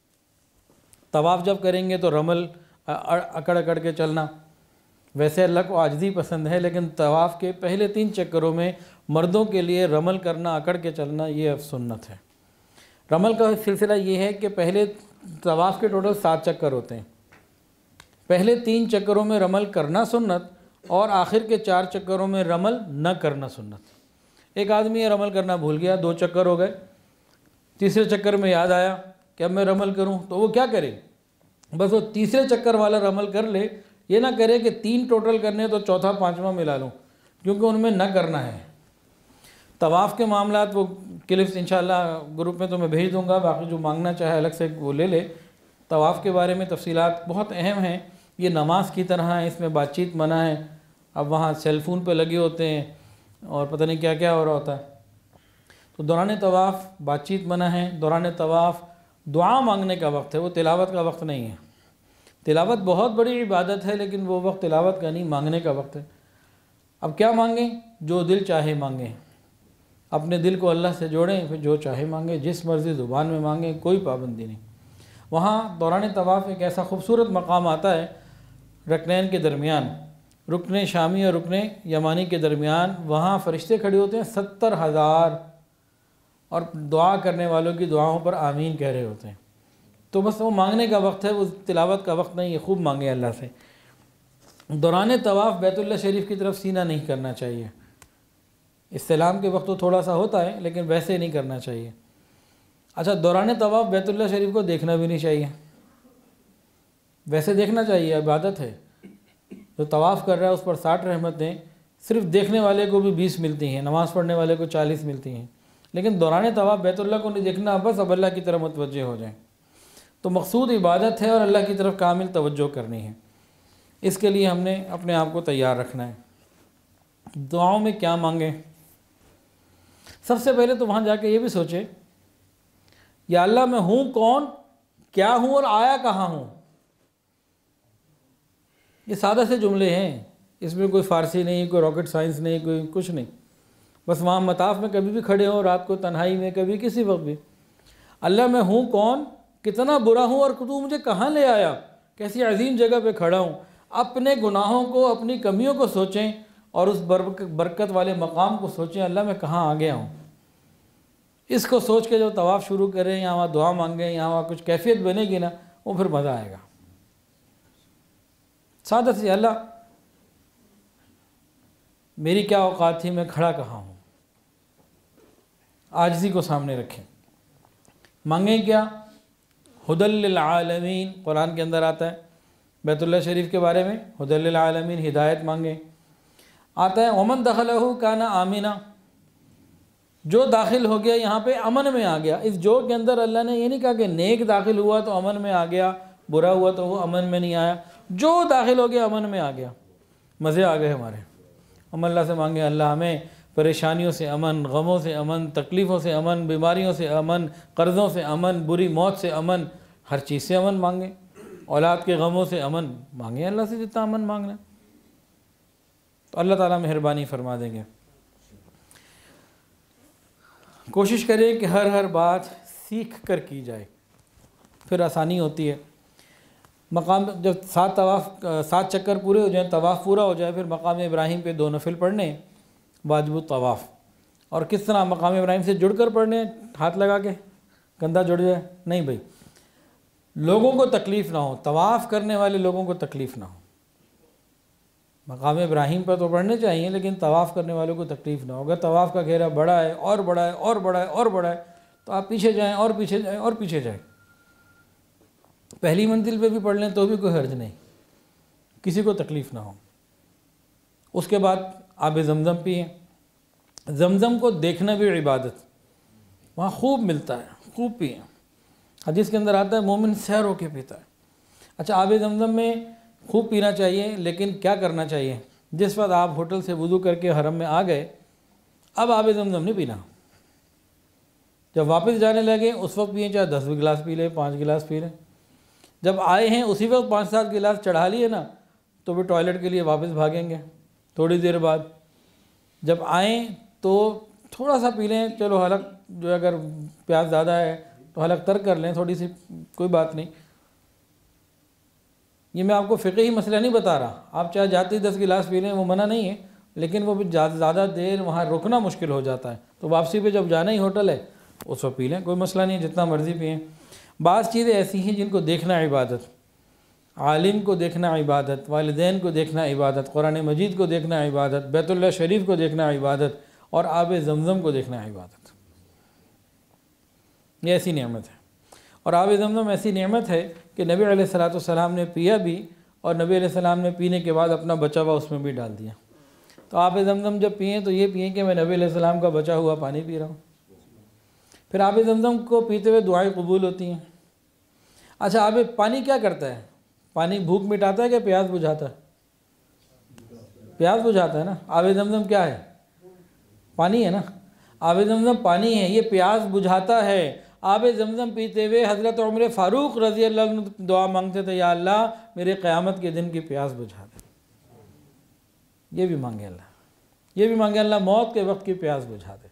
طواف جب کریں گے تو رمل اکڑ اکڑ کے چلنا، ویسے اللہ کو عاجزی پسند ہے، لیکن طواف کے پہلے تین چکروں میں مردوں کے لیے رمل کرنا، اکڑ کے چلنا، یہ اب سنت ہے۔ رمل کا سلسلہ یہ ہے کہ پہلے طواف کے ٹوٹل سات چکر ہوتے ہیں، پہلے تین چکروں میں رمل کرنا سنت اور آخر کے چار چکروں میں رمل نہ کرنا سنت۔ ایک آدمی یہ رمل کرنا بھول گیا، دو چکر ہو گئے، تیسرے چکر میں یاد آیا کہ اب میں رمل کروں، تو وہ کیا کرے؟ بس وہ تیسرے چکر والا رمل کر لے، یہ نہ کرے کہ تین ٹوٹل کرنے تو چوتھا پانچواں ملا لوں، کیونکہ ان میں نہ کرنا ہے۔ طواف کے معاملات وہ کلپس انشاءاللہ گروپ میں تو میں بھیج دوں گا، باقی جو مانگنا چاہے الگ سے وہ لے لے۔ طواف کے بارے میں تفصیلات بہت اہم ہیں، یہ نماز کی طرح ہے، اس میں بات چیت منع ہے۔ اب وہاں سیل فون پہ لگے ہوتے ہیں اور پتہ نہیں کیا کیا ہو رہا ہوتا ہے، تو دوران طواف بات چیت منع ہے۔ دوران طواف دعا مانگنے کا وقت ہے، وہ تلاوت کا وقت نہیں ہے۔ تلاوت بہت بڑی عبادت ہے، لیکن وہ وقت تلاوت کا نہیں، مانگنے کا وقت ہے۔ اب کیا مانگیں؟ جو دل چاہے مانگیں، اپنے دل کو اللہ سے جوڑیں، پھر جو چاہے مانگیں، جس مرضی زبان میں مانگیں، کوئی پابندی نہیں۔ وہاں دوران طواف ایک ایسا خوبصورت مقام آتا ہے رکنین کے درمیان، رکن شامی اور رکن یمانی کے درمیان، وہاں فرشتے کھڑے ہوتے ہیں ستر ہزار، اور دعا کرنے والوں کی دعاؤں پر آمین کہہ رہے ہوتے ہیں۔ تو بس وہ مانگنے کا وقت ہے، وہ تلاوت کا وقت نہیں ہے، خوب مانگیں اللہ سے۔ دوران طواف بیت اللہ شریف کی طرف سینہ نہیں کرنا چاہیے۔ استلام کے وقت تو تھوڑا سا ہوتا ہے، لیکن ویسے نہیں کرنا چاہیے۔ اچھا، دوران طواف بیت اللہ شریف کو دیکھنا بھی نہیں چاہیے، ویسے دیکھنا چاہیے، عبادت ہے۔ جو طواف کر رہا ہے اس پر ساٹھ رحمتیں، صرف دیکھنے والے کو بھی بیس ملتی ہیں، نماز پڑھنے والے کو چالیس ملتی ہیں، لیکن دوران طواف بیت اللہ کو نہیں دیکھنا، بس اب اللہ کی طرف متوجہ ہو جائیں۔ تو مقصود عبادت ہے اور اللہ کی طرف کامل توجہ کرنی ہے، اس کے لیے ہم نے اپنے آپ کو تیار رکھنا ہے۔ دعاؤں میں کیا مانگیں؟ سب سے پہلے تو وہاں جا کے یہ بھی سوچے، یا اللہ میں ہوں کون، کیا ہوں اور آیا کہاں ہوں۔ یہ سادہ سے جملے ہیں، اس میں کوئی فارسی نہیں، کوئی راکٹ سائنس نہیں، کوئی کچھ نہیں، بس وہاں مطاف میں کبھی بھی کھڑے ہوں، رات کو تنہائی میں، کبھی کسی وقت بھی، اللہ میں ہوں کون، کتنا برا ہوں اور تو مجھے کہاں لے آیا، کیسی عظیم جگہ پہ کھڑا ہوں۔ اپنے گناہوں کو، اپنی کمیوں کو سوچیں اور اس برکت والے مقام کو سوچیں، اللہ میں کہاں آ گیا ہوں۔ اس کو سوچ کے جو طواف شروع کریں، یا وہاں دعا مانگیں، یا وہاں کچھ کیفیت بنے گی نا، وہ پھر مزہ آئے گا۔ سادہ سے، اللہ میری کیا اوقات تھی، میں کھڑا کہاں ہوں، عاجزی کو سامنے رکھیں۔ مانگیں کیا؟ ہدی للعالمین، قرآن کے اندر آتا ہے بیت اللہ شریف کے بارے میں، ہدی للعالمین، ہدایت مانگیں۔ آتا ہے ومن دخلہ کان آمنا، جو داخل ہو گیا یہاں پہ امن میں آ گیا۔ اس جو کے اندر اللہ نے یہ نہیں کہا کہ نیک داخل ہوا تو امن میں آ گیا، برا ہوا تو وہ امن میں نہیں آیا، جو داخل ہو گیا امن میں آ گیا، مزے آ گئے ہمارے۔ ہم اللہ سے مانگیں، اللہ ہمیں پریشانیوں سے امن، غموں سے امن، تکلیفوں سے امن، بیماریوں سے امن، قرضوں سے امن، بری موت سے امن، ہر چیز سے امن مانگیں۔ اولاد کے غموں سے امن مانگیں اللہ سے، جتنا امن مانگنا، تو اللہ تعالیٰ مہربانی فرما دیں گے۔ کوشش کریں کہ ہر ہر بات سیکھ کر کی جائے، پھر آسانی ہوتی ہے۔ مقام جب سات طواف سات چکر پورے ہو جائیں، طواف پورا ہو جائے، پھر مقام ابراہیم پہ دو نفل پڑھنے واجب الطواف۔ اور کس طرح مقام ابراہیم سے جڑ کر پڑھنے، ہاتھ لگا کے کندھا جڑ جائے؟ نہیں بھائی، لوگوں کو تکلیف نہ ہو، طواف کرنے والے لوگوں کو تکلیف نہ ہو۔ مقام ابراہیم پر تو پڑھنے چاہیے، لیکن طواف کرنے والوں کو تکلیف نہ ہو۔ اگر طواف کا گھیرا بڑا ہے اور بڑا ہے اور بڑا ہے اور بڑا ہے تو آپ پیچھے جائیں اور پیچھے جائیں اور پیچھے جائیں۔ پہلی منزل پہ بھی پڑھ لیں تو بھی کوئی حرج نہیں، کسی کو تکلیف نہ ہو۔ اس کے بعد آب زمزم پئیں۔ زمزم کو دیکھنا بھی عبادت، وہاں خوب ملتا ہے، خوب پئیں۔ حدیث کے اندر آتا ہے مومن سیر ہو کے پیتا ہے۔ اچھا، آب زمزم میں خوب پینا چاہیے، لیکن کیا کرنا چاہیے؟ جس وقت آپ ہوٹل سے وضو کر کے حرم میں آ گئے اب آب زمزم نہیں پینا، جب واپس جانے لگے اس وقت پئیں، چاہے دس گلاس پی لیں، پانچ گلاس پی لیں، جب آئے ہیں اسی وقت پانچ سات گلاس چڑھا لیے نا تو پھر ٹوائلٹ کے لیے واپس بھاگیں گے تھوڑی دیر بعد، جب آئیں تو تھوڑا سا پی لیں، چلو حلق جو اگر پیاس زیادہ ہے تو حلق تر کر لیں تھوڑی سی، کوئی بات نہیں۔ یہ میں آپ کو فقہی مسئلہ نہیں بتا رہا، آپ چاہے جاتے ہی دس گلاس پی لیں وہ منع نہیں ہے، لیکن وہ بھی زیادہ دیر وہاں رکنا مشکل ہو جاتا ہے، تو واپسی پہ جب جانا ہی ہوٹل ہے اس وقت پی لیں، کوئی مسئلہ نہیں، جتنا مرضی پئیں۔ بعض چیزیں ایسی ہیں جن کو دیکھنا عبادت، عالم کو دیکھنا عبادت، والدین کو دیکھنا عبادت، قرآن مجید کو دیکھنا عبادت، بیت اللہ شریف کو دیکھنا عبادت، اور آب زمزم کو دیکھنا عبادت۔ یہ ایسی نعمت ہے، اور آب زمزم ایسی نعمت ہے کہ نبی علیہ الصلوۃ والسلام نے پیا بھی، اور نبی علیہ السلام نے پینے کے بعد اپنا بچا ہوا اس میں بھی ڈال دیا۔ تو آب زمزم جب پئیں تو یہ پئیں کہ میں نبی علیہ السلام کا بچا ہوا پانی پی رہا ہوں۔ پھر آب زمزم کو پیتے ہوئے دعائیں قبول ہوتی ہیں۔ اچھا، آب پانی کیا کرتا ہے؟ پانی بھوک مٹاتا ہے کہ پیاس بجھاتا ہے؟ پیاس بجھاتا ہے نا۔ آب زمزم کیا ہے؟ پانی ہے نا۔ آب زمزم پانی ہے، یہ پیاس بجھاتا ہے۔ آب زمزم پیتے ہوئے حضرت عمر فاروق رضی اللہ عنہ دعا مانگتے تھے، یا اللہ میرے قیامت کے دن کی پیاس بجھا دے۔ یہ بھی مانگے اللہ، یہ بھی مانگے اللہ موت کے وقت کی پیاس بجھا دے۔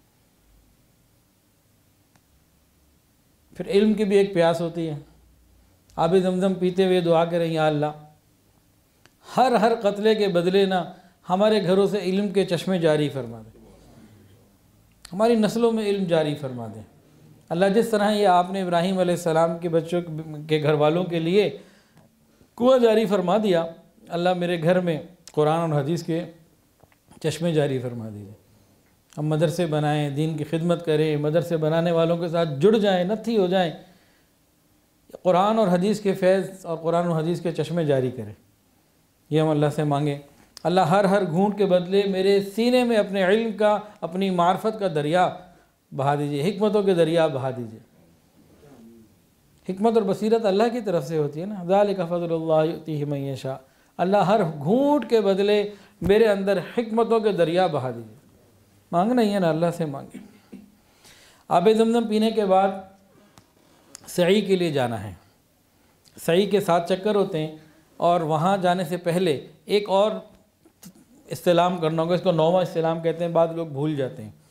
پھر علم کی بھی ایک پیاس ہوتی ہے، آب زمزم پیتے ہوئے دعا کریں، یا اللہ ہر ہر قطرے کے بدلے نہ ہمارے گھروں سے علم کے چشمے جاری فرما دے، ہماری نسلوں میں علم جاری فرما دے۔ اللہ جس طرح یہ آپ نے ابراہیم علیہ السلام کے بچوں کے گھر والوں کے لیے کنواں جاری فرما دیا، اللہ میرے گھر میں قرآن اور حدیث کے چشمے جاری فرما دیجیے۔ ہم مدرسے بنائیں، دین کی خدمت کریں، مدرسے بنانے والوں کے ساتھ جڑ جائیں، نتھی ہو جائیں، قرآن اور حدیث کے فیض اور قرآن اور حدیث کے چشمے جاری کریں۔ یہ ہم اللہ سے مانگیں، اللہ ہر ہر گھونٹ کے بدلے میرے سینے میں اپنے علم کا، اپنی معرفت کا دریا بہا دیجئے، حکمتوں کے دریا بہا دیجئے۔ حکمت اور بصیرت اللہ کی طرف سے ہوتی ہے نا، ذالک فضل اللہ یؤتیہ من یشاء۔ اللہ ہر گھونٹ کے بدلے میرے اندر حکمتوں کے دریا بہا دیجئے۔ مانگنا ہی ہے نا، اللہ سے مانگیں۔ آب زمزم پینے کے بعد سعی کے لیے جانا ہے۔ سعی کے سات چکر ہوتے ہیں، اور وہاں جانے سے پہلے ایک اور استلام کرنا ہوگا، اس کو نوواں استلام کہتے ہیں، بعض لوگ بھول جاتے ہیں۔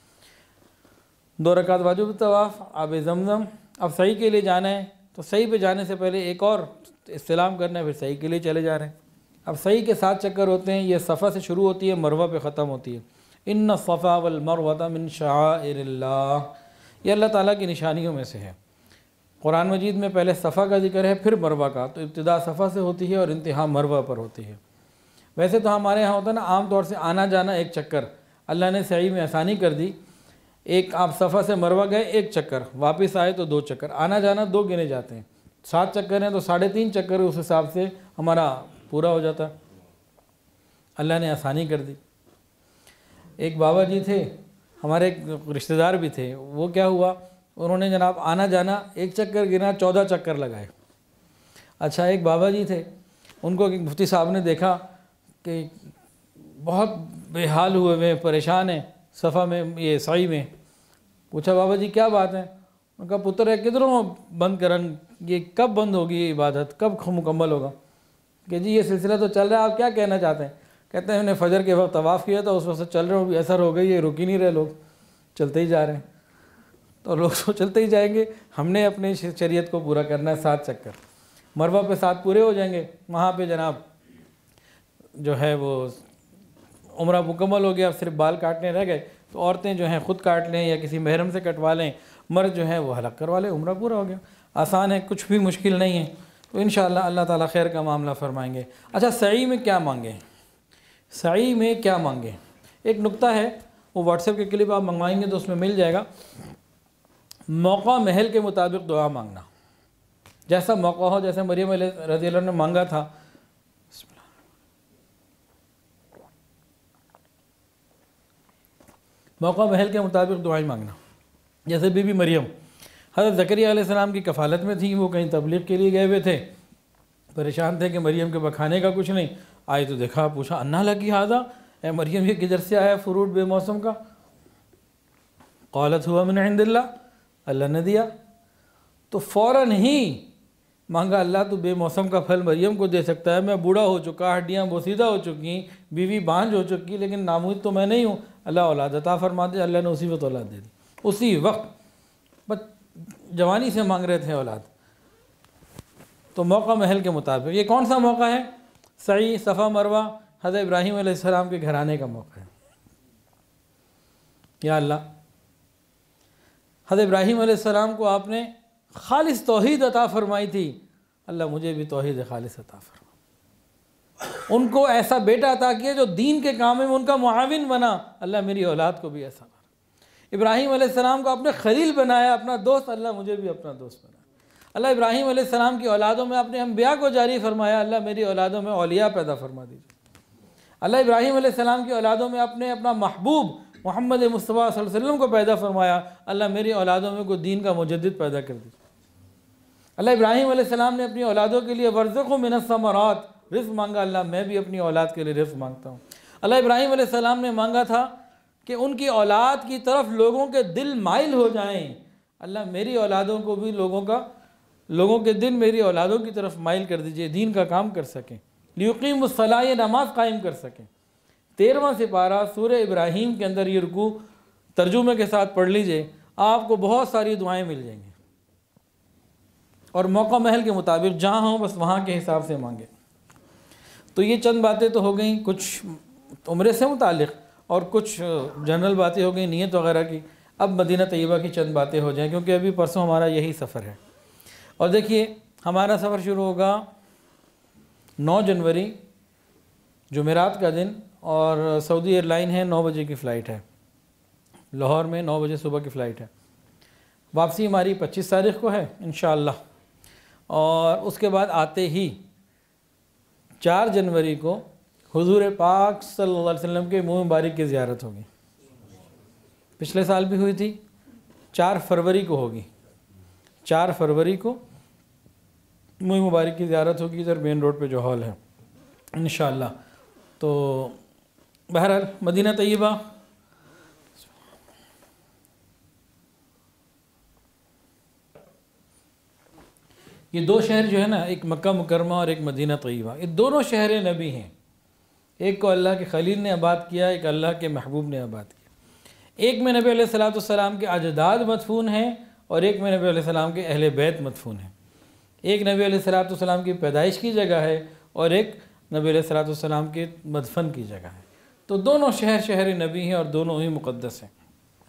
دو رکعت واجب طواف، آب زمزم۔ اب سعی کے لیے جانا ہے تو سعی پہ جانے سے پہلے ایک اور استلام کرنا ہے، پھر سعی کے لیے چلے جا رہے ہیں۔ اب سعی کے سات چکر ہوتے ہیں، یہ صفا سے شروع ہوتی ہے، مروہ پہ ختم ہوتی ہے۔ ان الصفا والمروہ من شعائر اللہ، یہ اللہ تعالیٰ کی نشانیوں میں سے ہے۔ قرآن مجید میں پہلے صفا کا ذکر ہے، پھر مروہ کا، تو ابتدا صفا سے ہوتی ہے اور انتہا مروہ پر ہوتی ہے۔ ویسے تو ہمارے ہاں ہوتا ہے نا عام طور سے آنا جانا ایک چکر، اللہ نے سعی میں آسانی کر دی، ایک آپ صفا سے مروہ گئے ایک چکر، واپس آئے تو دو چکر، آنا جانا دو گنے جاتے ہیں۔ سات چکر ہیں تو ساڑھے تین چکر اس حساب سے ہمارا پورا ہو جاتا ہے، اللہ نے آسانی کر دی۔ ایک بابا جی تھے ہمارے، ایک رشتہ دار بھی تھے، وہ کیا ہوا، انہوں نے جناب آنا جانا ایک چکر گنا چودہ چکر لگائے۔ اچھا، ایک بابا جی تھے، ان کو ایک مفتی صاحب نے دیکھا کہ بہت بے حال ہوئے ہوئے پریشان ہیں صفا میں، یہ سعی میں۔ پوچھا بابا جی کیا بات ہے؟ ان کا پتر ہے کدھروں بند کرن، یہ کب بند ہوگی یہ عبادت، کب مکمل ہوگا؟ کہ جی یہ سلسلہ تو چل رہا ہے، آپ کیا کہنا چاہتے ہیں؟ کہتے ہیں انہیں فجر کے وقت طواف کیا تھا، اس وقت سے چل رہے ہوں، اثر ہو گئی، یہ رک ہی نہیں رہے، لوگ چلتے ہی جا رہے ہیں۔ تو لوگ تو چلتے ہی جائیں گے، ہم نے اپنی شریعت کو پورا کرنا ہے، سات چکر مروہ پہ سات پورے ہو جائیں گے، وہاں پہ جناب جو ہے وہ عمرہ مکمل ہو گیا، صرف بال کاٹنے رہ گئے تو عورتیں جو ہیں خود کاٹ لیں یا کسی محرم سے کٹوا لیں، مرد جو ہیں وہ حلق کروا لیں، عمرہ پورا ہو گیا۔ آسان ہے، کچھ بھی مشکل نہیں ہے، تو انشاءاللہ اللہ تعالیٰ خیر کا معاملہ فرمائیں گے۔ اچھا، سعی میں کیا مانگیں؟ سعی میں کیا مانگیں؟ ایک نقطہ ہے، وہ واٹس ایپ کے کلپ آپ منگوائیں گے تو اس میں مل جائے گا۔ موقع محل کے مطابق دعا مانگنا، جیسا موقع ہو، جیسے مریم علیہ رضی اللہ عنہ نے مانگا تھا، موقع محل کے مطابق دعائیں مانگنا۔ جیسے بی بی مریم حضرت زکریہ علیہ السلام کی کفالت میں تھیں، وہ کہیں تبلیغ کے لیے گئے ہوئے تھے، پریشان تھے کہ مریم کے بکھانے کا کچھ نہیں، آئے تو دیکھا، پوچھا انا لکی ھذا، اے مریم یہ کدھر سے آیا فروٹ بے موسم کا؟ قالت ہوا من عند اللہ، اللہ نے دیا۔ تو فوراً ہی مانگا، اللہ تو بے موسم کا پھل مریم کو دے سکتا ہے، میں بوڑھا ہو چکا، ہڈیاں بوسیدہ ہو چکی، بیوی بانجھ ہو چکی، لیکن نامرد تو میں نہیں ہوں، اللہ اولاد عطا فرما دے۔ اللہ نے اسی وقت اولاد دے دی، اسی وقت، بس جوانی سے مانگ رہے تھے اولاد۔ تو موقع محل کے مطابق، یہ کون سا موقع ہے؟ سعی، صفا مروہ، حضرت ابراہیم علیہ السلام کے گھرانے کا موقع ہے۔ یا اللہ، حضرت ابراہیم علیہ السلام کو آپ نے خالص توحید عطا فرمائی تھی، اللہ مجھے بھی توحید خالص عطا فرما۔ ان کو ایسا بیٹا عطا کیا جو دین کے کام میں ان کا معاون بنا، اللہ میری اولاد کو بھی ایسا بنا۔ ابراہیم علیہ السلام کو اپنے خلیل بنایا، اپنا دوست، اللہ مجھے بھی اپنا دوست بنا۔ اللہ ابراہیم علیہ السلام کی اولادوں میں اپنے انبیاء کو جاری فرمایا، اللہ میری اولادوں میں اولیاء پیدا فرما دیجیے۔ اللہ ابراہیم علیہ السلام کی اولادوں میں اپنے اپنا محبوب محمد مصطفیٰ صلی اللہ علیہ وسلم کو پیدا فرمایا، اللہ میری اولادوں میں کوئی دین کا مجدد پیدا کر دیجیے۔ اللہ ابراہیم علیہ السلام نے اپنی اولادوں کے لیے ورزقوا من الثمرات، رزق مانگا، اللہ میں بھی اپنی اولاد کے لیے رزق مانگتا ہوں۔ اللہ ابراہیم علیہ السلام نے مانگا تھا کہ ان کی اولاد کی طرف لوگوں کے دل مائل ہو جائیں، اللہ میری اولادوں کو بھی لوگوں کا لوگوں کے دل میری اولادوں کی طرف مائل کر دیجئے، دین کا کام کر سکیں، لیقیموا الصلاۃ، یہ نماز قائم کر سکیں۔ تیرہواں سپارہ سورہ ابراہیم کے اندر یہ رکوع ترجمے کے ساتھ پڑھ لیجئے، آپ کو بہت ساری دعائیں مل جائیں گی، اور موقع محل کے مطابق جہاں ہوں بس وہاں کے حساب سے مانگیں۔ تو یہ چند باتیں تو ہو گئیں کچھ عمرے سے متعلق، اور کچھ جنرل باتیں ہو گئیں نیت وغیرہ کی۔ اب مدینہ طیبہ کی چند باتیں ہو جائیں، کیونکہ ابھی پرسوں ہمارا یہی سفر ہے۔ اور دیکھیے ہمارا سفر شروع ہوگا نو جنوری جمعرات کا دن، اور سعودی ایئر لائن ہے، نو بجے کی فلائٹ ہے، لاہور میں نو بجے صبح کی فلائٹ ہے۔ واپسی ہماری پچیس تاریخ کو ہے انشاءاللہ، اور اس کے بعد آتے ہی چار جنوری کو حضور پاک صلی اللہ علیہ وسلم کے منہ مبارک کی زیارت ہوگی۔ پچھلے سال بھی ہوئی تھی، چار فروری کو ہوگی، چار فروری کو منہ مبارک کی زیارت ہوگی، ادھر مین روڈ پہ جو ہال ہے انشاءاللہ۔ تو بہرحال مدینہ طیبہ یہ دو شہر جو ہے نا، ایک مکہ مکرمہ اور ایک مدینہ طیبہ، یہ دونوں شہر نبی ہیں۔ ایک کو اللہ کے خلیل نے آباد کیا، ایک اللہ کے محبوب نے آباد کیا۔ ایک میں نبی علیہ الصلوۃ والسلام کے اجداد مدفون ہیں، اور ایک میں نبی علیہ السلام کے اہل بیت مدفون ہیں۔ ایک نبی علیہ الصلوۃ والسلام کی پیدائش کی جگہ ہے، اور ایک نبی علیہ الصلوۃ والسلام کے مدفن کی جگہ ہے۔ تو دونوں شہر شہر نبی ہیں، اور دونوں ہی مقدس ہیں۔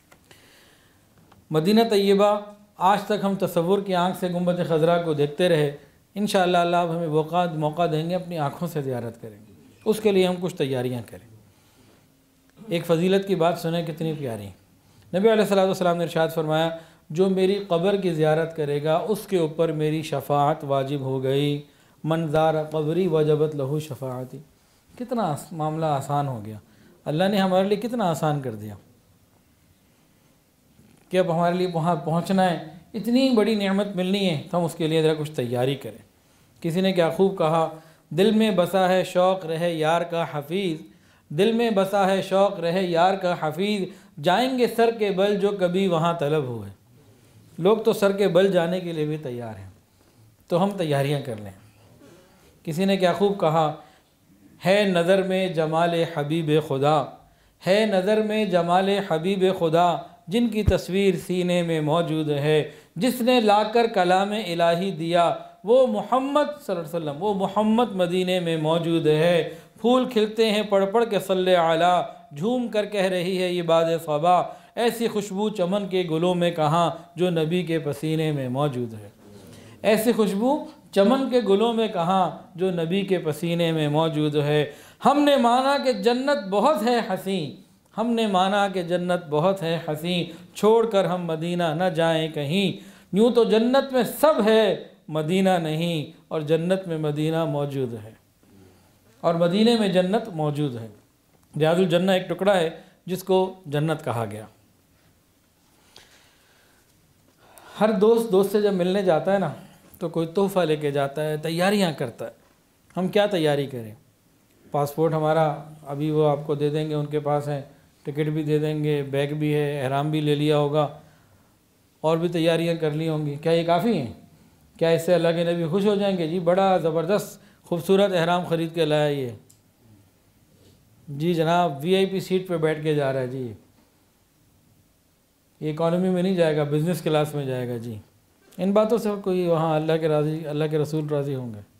مدینہ طیبہ آج تک ہم تصور کی آنکھ سے گنبد خضرا کو دیکھتے رہے، انشاءاللہ اللہ اب ہمیں موقع موقع دیں گے، اپنی آنکھوں سے زیارت کریں گے، اس کے لیے ہم کچھ تیاریاں کریں۔ ایک فضیلت کی بات سنیں کتنی پیاری۔ نبی علیہ الصلوۃ والسلام نے ارشاد فرمایا، جو میری قبر کی زیارت کرے گا اس کے اوپر میری شفاعت واجب ہو گئی، من زار قبری وجبت لہو شفاعتی۔ کتنا معاملہ آسان ہو گیا، اللہ نے ہمارے لیے کتنا آسان کر دیا کہ اب ہمارے لیے وہاں پہنچنا ہے، اتنی بڑی نعمت ملنی ہے تو ہم اس کے لیے ذرا کچھ تیاری کریں۔ کسی نے کیا خوب کہا، دل میں بسا ہے شوق رہے یار کا حفیظ، دل میں بسا ہے شوق رہے یار کا حفیظ، جائیں گے سر کے بل جو کبھی وہاں طلب ہوئے۔ لوگ تو سر کے بل جانے کے لیے بھی تیار ہیں، تو ہم تیاریاں کر لیں۔ کسی نے کیا خوب کہا، ہے نظر میں جمال حبیب خدا، ہے نظر میں جمال حبیب خدا، جن کی تصویر سینے میں موجود ہے، جس نے لا کر کلام الہی دیا، وہ محمد صلی اللہ علیہ وسلم، وہ محمد مدینے میں موجود ہے۔ پھول کھلتے ہیں پڑھ پڑھ کے صلی علی، جھوم کر کہہ رہی ہے یہ باد صبا، ایسی خوشبو چمن کے گلوں میں کہاں جو نبی کے پسینے میں موجود ہے۔ ایسی خوشبو چمن کے گلوں میں کہاں جو نبی کے پسینے میں موجود ہے۔ ہم نے مانا کہ جنت بہت ہے حسین، ہم نے مانا کہ جنت بہت ہے حسین، چھوڑ کر ہم مدینہ نہ جائیں کہیں، یوں تو جنت میں سب ہے مدینہ نہیں، اور جنت میں مدینہ موجود ہے، اور مدینے میں جنت موجود ہے۔ ریاض الجنہ ایک ٹکڑا ہے جس کو جنت کہا گیا۔ ہر دوست دوست سے جب ملنے جاتا ہے نا تو کوئی تحفہ لے کے جاتا ہے، تیاریاں کرتا ہے۔ ہم کیا تیاری کریں؟ پاسپورٹ ہمارا ابھی وہ آپ کو دے دیں گے، ان کے پاس ہے، ٹکٹ بھی دے دیں گے، بیگ بھی ہے، احرام بھی لے لیا ہوگا، اور بھی تیاریاں کر لی ہوں گی، کیا یہ کافی ہیں؟ کیا اس سے اللہ کے نبی خوش ہو جائیں گے؟ جی بڑا زبردست خوبصورت احرام خرید کے لایا یہ، جی جناب وی آئی پی سیٹ پہ بیٹھ کے جا رہا ہے، جی یہ اکانومی میں نہیں جائے گا، بزنس کلاس میں جائے گا، جی ان باتوں سے کوئی وہاں اللہ کے راضی اللہ کے رسول راضی ہوں گے؟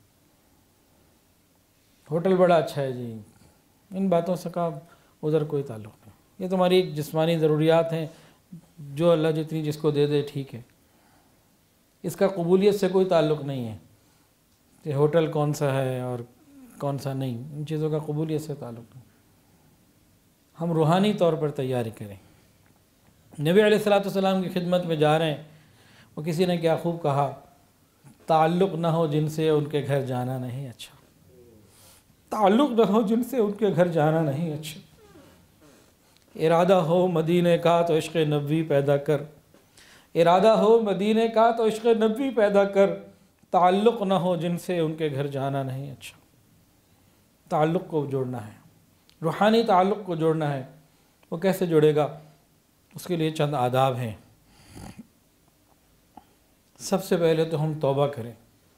ہوٹل بڑا اچھا ہے، جی ان باتوں سے کا ادھر کوئی تعلق نہیں، یہ تمہاری جسمانی ضروریات ہیں، جو اللہ جتنی جس کو دے دے ٹھیک ہے، اس کا قبولیت سے کوئی تعلق نہیں ہے کہ ہوٹل کون سا ہے اور کون سا نہیں، ان چیزوں کا قبولیت سے تعلق نہیں، ہم روحانی طور پر تیاری کریں۔ نبی علیہ الصلوۃ والسلام کی خدمت میں جا رہے ہیں، وہ کسی نے کیا خوب کہا، تعلق نہ ہو جن سے ان کے گھر جانا نہیں اچھا، تعلق نہ ہو جن سے ان کے گھر جانا نہیں اچھا، ارادہ ہو مدینے کا تو عشق نبوی پیدا کر، ارادہ ہو مدینے کا تو عشق نبوی پیدا کر، تعلق نہ ہو جن سے ان کے گھر جانا نہیں اچھا۔ تعلق کو جوڑنا ہے، روحانی تعلق کو جوڑنا ہے، وہ کیسے جڑے گا؟ اس کے لیے چند آداب ہیں۔ سب سے پہلے تو ہم توبہ کریں،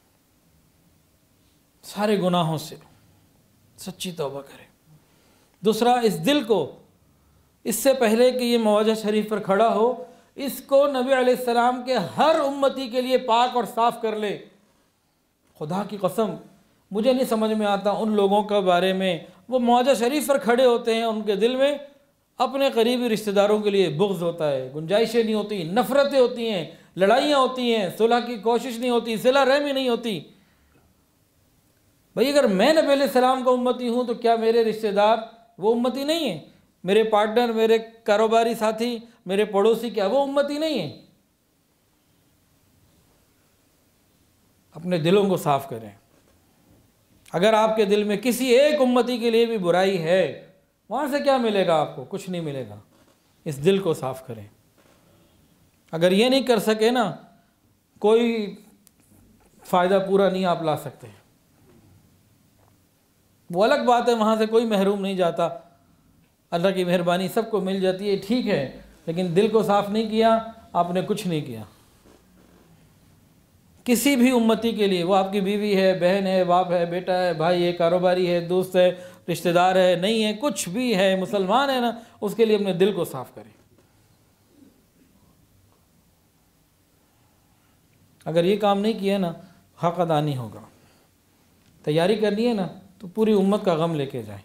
سارے گناہوں سے سچی توبہ کریں۔ دوسرا، اس دل کو اس سے پہلے کہ یہ مواجہ شریف پر کھڑا ہو، اس کو نبی علیہ السلام کے ہر امتی کے لیے پاک اور صاف کر لے۔ خدا کی قسم مجھے نہیں سمجھ میں آتا ان لوگوں کے بارے میں، وہ مواجہ شریف پر کھڑے ہوتے ہیں، ان کے دل میں اپنے قریبی رشتہ داروں کے لیے بغض ہوتا ہے، گنجائشیں نہیں ہوتی، نفرتیں ہوتی ہیں، لڑائیاں ہوتی ہیں، صلح کی کوشش نہیں ہوتی، صلہ رحمی نہیں ہوتی۔ بھئی اگر میں نبی علیہ السلام کا امتی ہوں تو کیا میرے رشتہ دار وہ امتی نہیں ہیں؟ میرے پارٹنر، میرے کاروباری ساتھی، میرے پڑوسی، کیا وہ امتی نہیں ہیں؟ اپنے دلوں کو صاف کریں۔ اگر آپ کے دل میں کسی ایک امتی کے لیے بھی برائی ہے، وہاں سے کیا ملے گا آپ کو؟ کچھ نہیں ملے گا۔ اس دل کو صاف کریں۔ اگر یہ نہیں کر سکے نا، کوئی فائدہ پورا نہیں آپ لا سکتے۔ وہ الگ بات ہے، وہاں سے کوئی محروم نہیں جاتا، اللہ کی مہربانی سب کو مل جاتی ہے، ٹھیک ہے، لیکن دل کو صاف نہیں کیا آپ نے، کچھ نہیں کیا۔ کسی بھی امتی کے لیے، وہ آپ کی بیوی ہے، بہن ہے، باپ ہے، بیٹا ہے، بھائی ہے، کاروباری ہے، دوست ہے، رشتہ دار ہے، نہیں ہے، کچھ بھی ہے، مسلمان ہے نا، اس کے لیے اپنے دل کو صاف کریں۔ اگر یہ کام نہیں کیا نا، حق ادا نہیں ہوگا۔ تیاری کرنی ہے نا تو پوری امت کا غم لے کے جائیں۔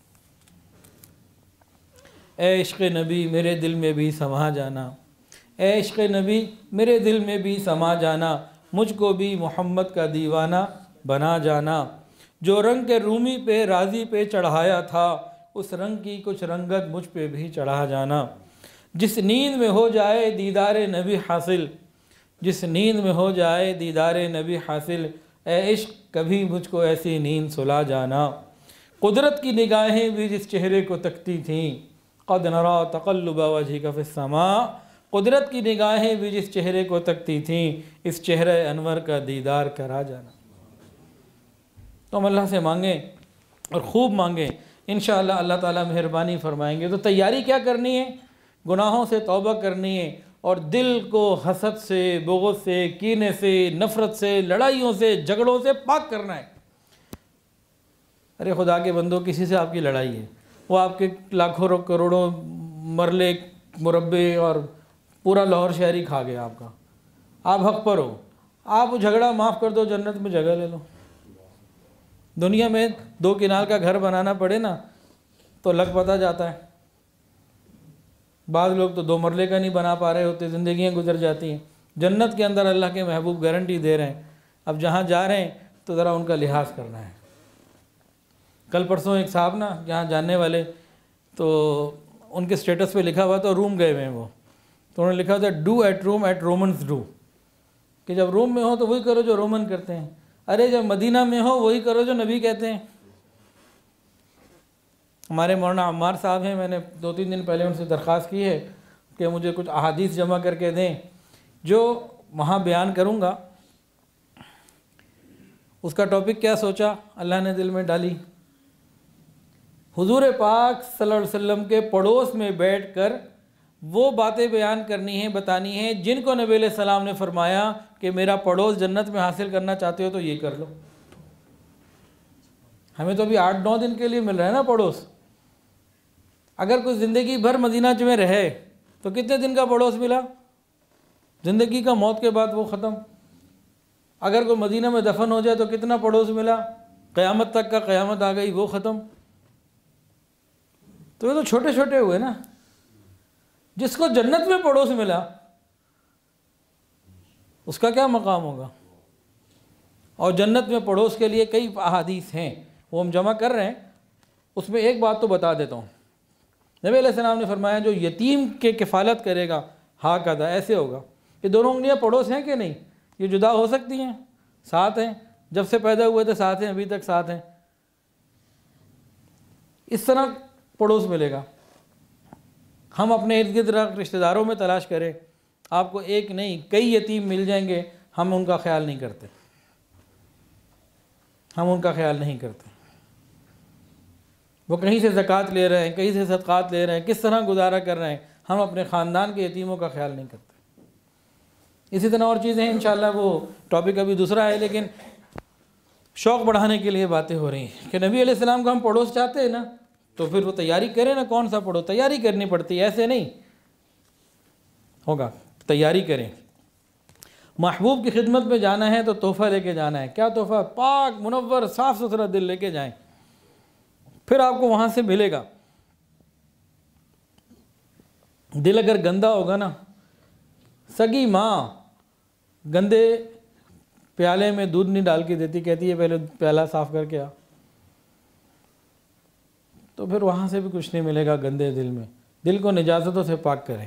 اے عشق نبی میرے دل میں بھی سما جانا، اے عشق نبی میرے دل میں بھی سما جانا، مجھ کو بھی محمد کا دیوانہ بنا جانا، جو رنگ کے رومی پہ راضی پہ چڑھایا تھا، اس رنگ کی کچھ رنگت مجھ پہ بھی چڑھا جانا، جس نیند میں ہو جائے دیدار نبی حاصل، جس نیند میں ہو جائے دیدار نبی حاصل، اے عشق کبھی مجھ کو ایسی نیند سلا جانا، قدرت کی نگاہیں بھی جس چہرے کو تکتی تھیں، قد نرا تقلب وجہک فی السماء، قدرت کی نگاہیں بھی جس چہرے کو تکتی تھیں، اس چہرہ انور کا دیدار کرا جانا۔ تو ہم اللہ سے مانگیں اور خوب مانگیں، انشاءاللہ اللہ تعالیٰ مہربانی فرمائیں گے۔ تو تیاری کیا کرنی ہے؟ گناہوں سے توبہ کرنی ہے، اور دل کو حسد سے، بغض سے، کینے سے، نفرت سے، لڑائیوں سے، جھگڑوں سے پاک کرنا ہے۔ ارے خدا کے بندوں، کسی سے آپ کی لڑائی ہے، وہ آپ کے لاکھوں کروڑوں مرلے مربے اور پورا لاہور شہری کھا گیا آپ کا، آپ حق پر ہو، آپ جھگڑا معاف کر دو، جنت میں جگہ لے لو۔ دنیا میں دو کنال کا گھر بنانا پڑے نا تو لگ پتہ جاتا ہے، بعض لوگ تو دو مرلے کا نہیں بنا پا رہے ہوتے، زندگیاں گزر جاتی ہیں۔ جنت کے اندر اللہ کے محبوب گارنٹی دے رہے ہیں، اب جہاں جا رہے ہیں تو ذرا ان کا لحاظ کرنا ہے۔ کل پرسوں ایک صاحب نا جہاں جاننے والے، تو ان کے سٹیٹس پہ لکھا ہوا تو روم گئے ہوئے ہیں وہ، تو انہوں نے لکھا تھا do at Rome at Romans do, کہ جب روم میں ہو تو وہی کرو جو رومن کرتے ہیں، ارے جب مدینہ میں ہو وہی کرو جو نبی کہتے ہیں۔ ہمارے مولانا عمار صاحب ہیں، میں نے دو تین دن پہلے ان سے درخواست کی ہے کہ مجھے کچھ احادیث جمع کر کے دیں جو وہاں بیان کروں گا۔ اس کا ٹاپک کیا سوچا، اللہ نے دل میں ڈالی، حضور پاک صلی اللہ علیہ وسلم کے پڑوس میں بیٹھ کر وہ باتیں بیان کرنی ہیں، بتانی ہیں جن کو نبی علیہ السلام نے فرمایا کہ میرا پڑوس جنت میں حاصل کرنا چاہتے ہو تو یہ کر لو۔ ہمیں تو ابھی آٹھ نو دن کے لیے مل رہا ہے نا پڑوس۔ اگر کوئی زندگی بھر مدینہ میں رہے تو کتنے دن کا پڑوس ملا؟ زندگی کا موت کے بعد وہ ختم۔ اگر کوئی مدینہ میں دفن ہو جائے تو کتنا پڑوس ملا؟ قیامت تک کا، قیامت آ گئی وہ ختم۔ تو یہ تو چھوٹے چھوٹے ہوئے نا۔ جس کو جنت میں پڑوس ملا اس کا کیا مقام ہوگا؟ اور جنت میں پڑوس کے لیے کئی احادیث ہیں، وہ ہم جمع کر رہے ہیں۔ اس میں ایک بات تو بتا دیتا ہوں، نبی علیہ السلام نے فرمایا جو یتیم کے کفالت کرے گا ہاں کدا ایسے ہوگا۔ یہ دونوں انگلیاں پڑوس ہیں کہ نہیں؟ یہ جدا ہو سکتی ہیں؟ ساتھ ہیں، جب سے پیدا ہوئے تھے ساتھ ہیں، ابھی تک ساتھ ہیں۔ اس طرح پڑوس ملے گا۔ ہم اپنے ارد گرد رشتہ داروں میں تلاش کریں، آپ کو ایک نہیں کئی یتیم مل جائیں گے، ہم ان کا خیال نہیں کرتے، ہم ان کا خیال نہیں کرتے۔ وہ کہیں سے زکوٰۃ لے رہے ہیں، کہیں سے صدقات لے رہے ہیں، کس طرح گزارا کر رہے ہیں، ہم اپنے خاندان کے یتیموں کا خیال نہیں کرتے۔ اسی طرح اور چیزیں ہیں، انشاءاللہ وہ ٹاپک ابھی دوسرا ہے، لیکن شوق بڑھانے کے لیے باتیں ہو رہی ہیں کہ نبی علیہ السلام کو ہم پڑوس چاہتے ہیں نا، تو پھر وہ تیاری کریں نا، کون سا پڑھو، تیاری کرنی پڑتی ہے، ایسے نہیں ہوگا، تیاری کریں۔ محبوب کی خدمت میں جانا ہے تو تحفہ لے کے جانا ہے۔ کیا تحفہ؟ پاک منور صاف ستھرا دل لے کے جائیں، پھر آپ کو وہاں سے ملے گا۔ دل اگر گندا ہوگا نا، سگی ماں گندے پیالے میں دودھ نہیں ڈال کے دیتی، کہتی ہے پہلے پیالہ صاف کر کے آ، تو پھر وہاں سے بھی کچھ نہیں ملے گا گندے دل میں۔ دل کو نجاستوں سے پاک کریں،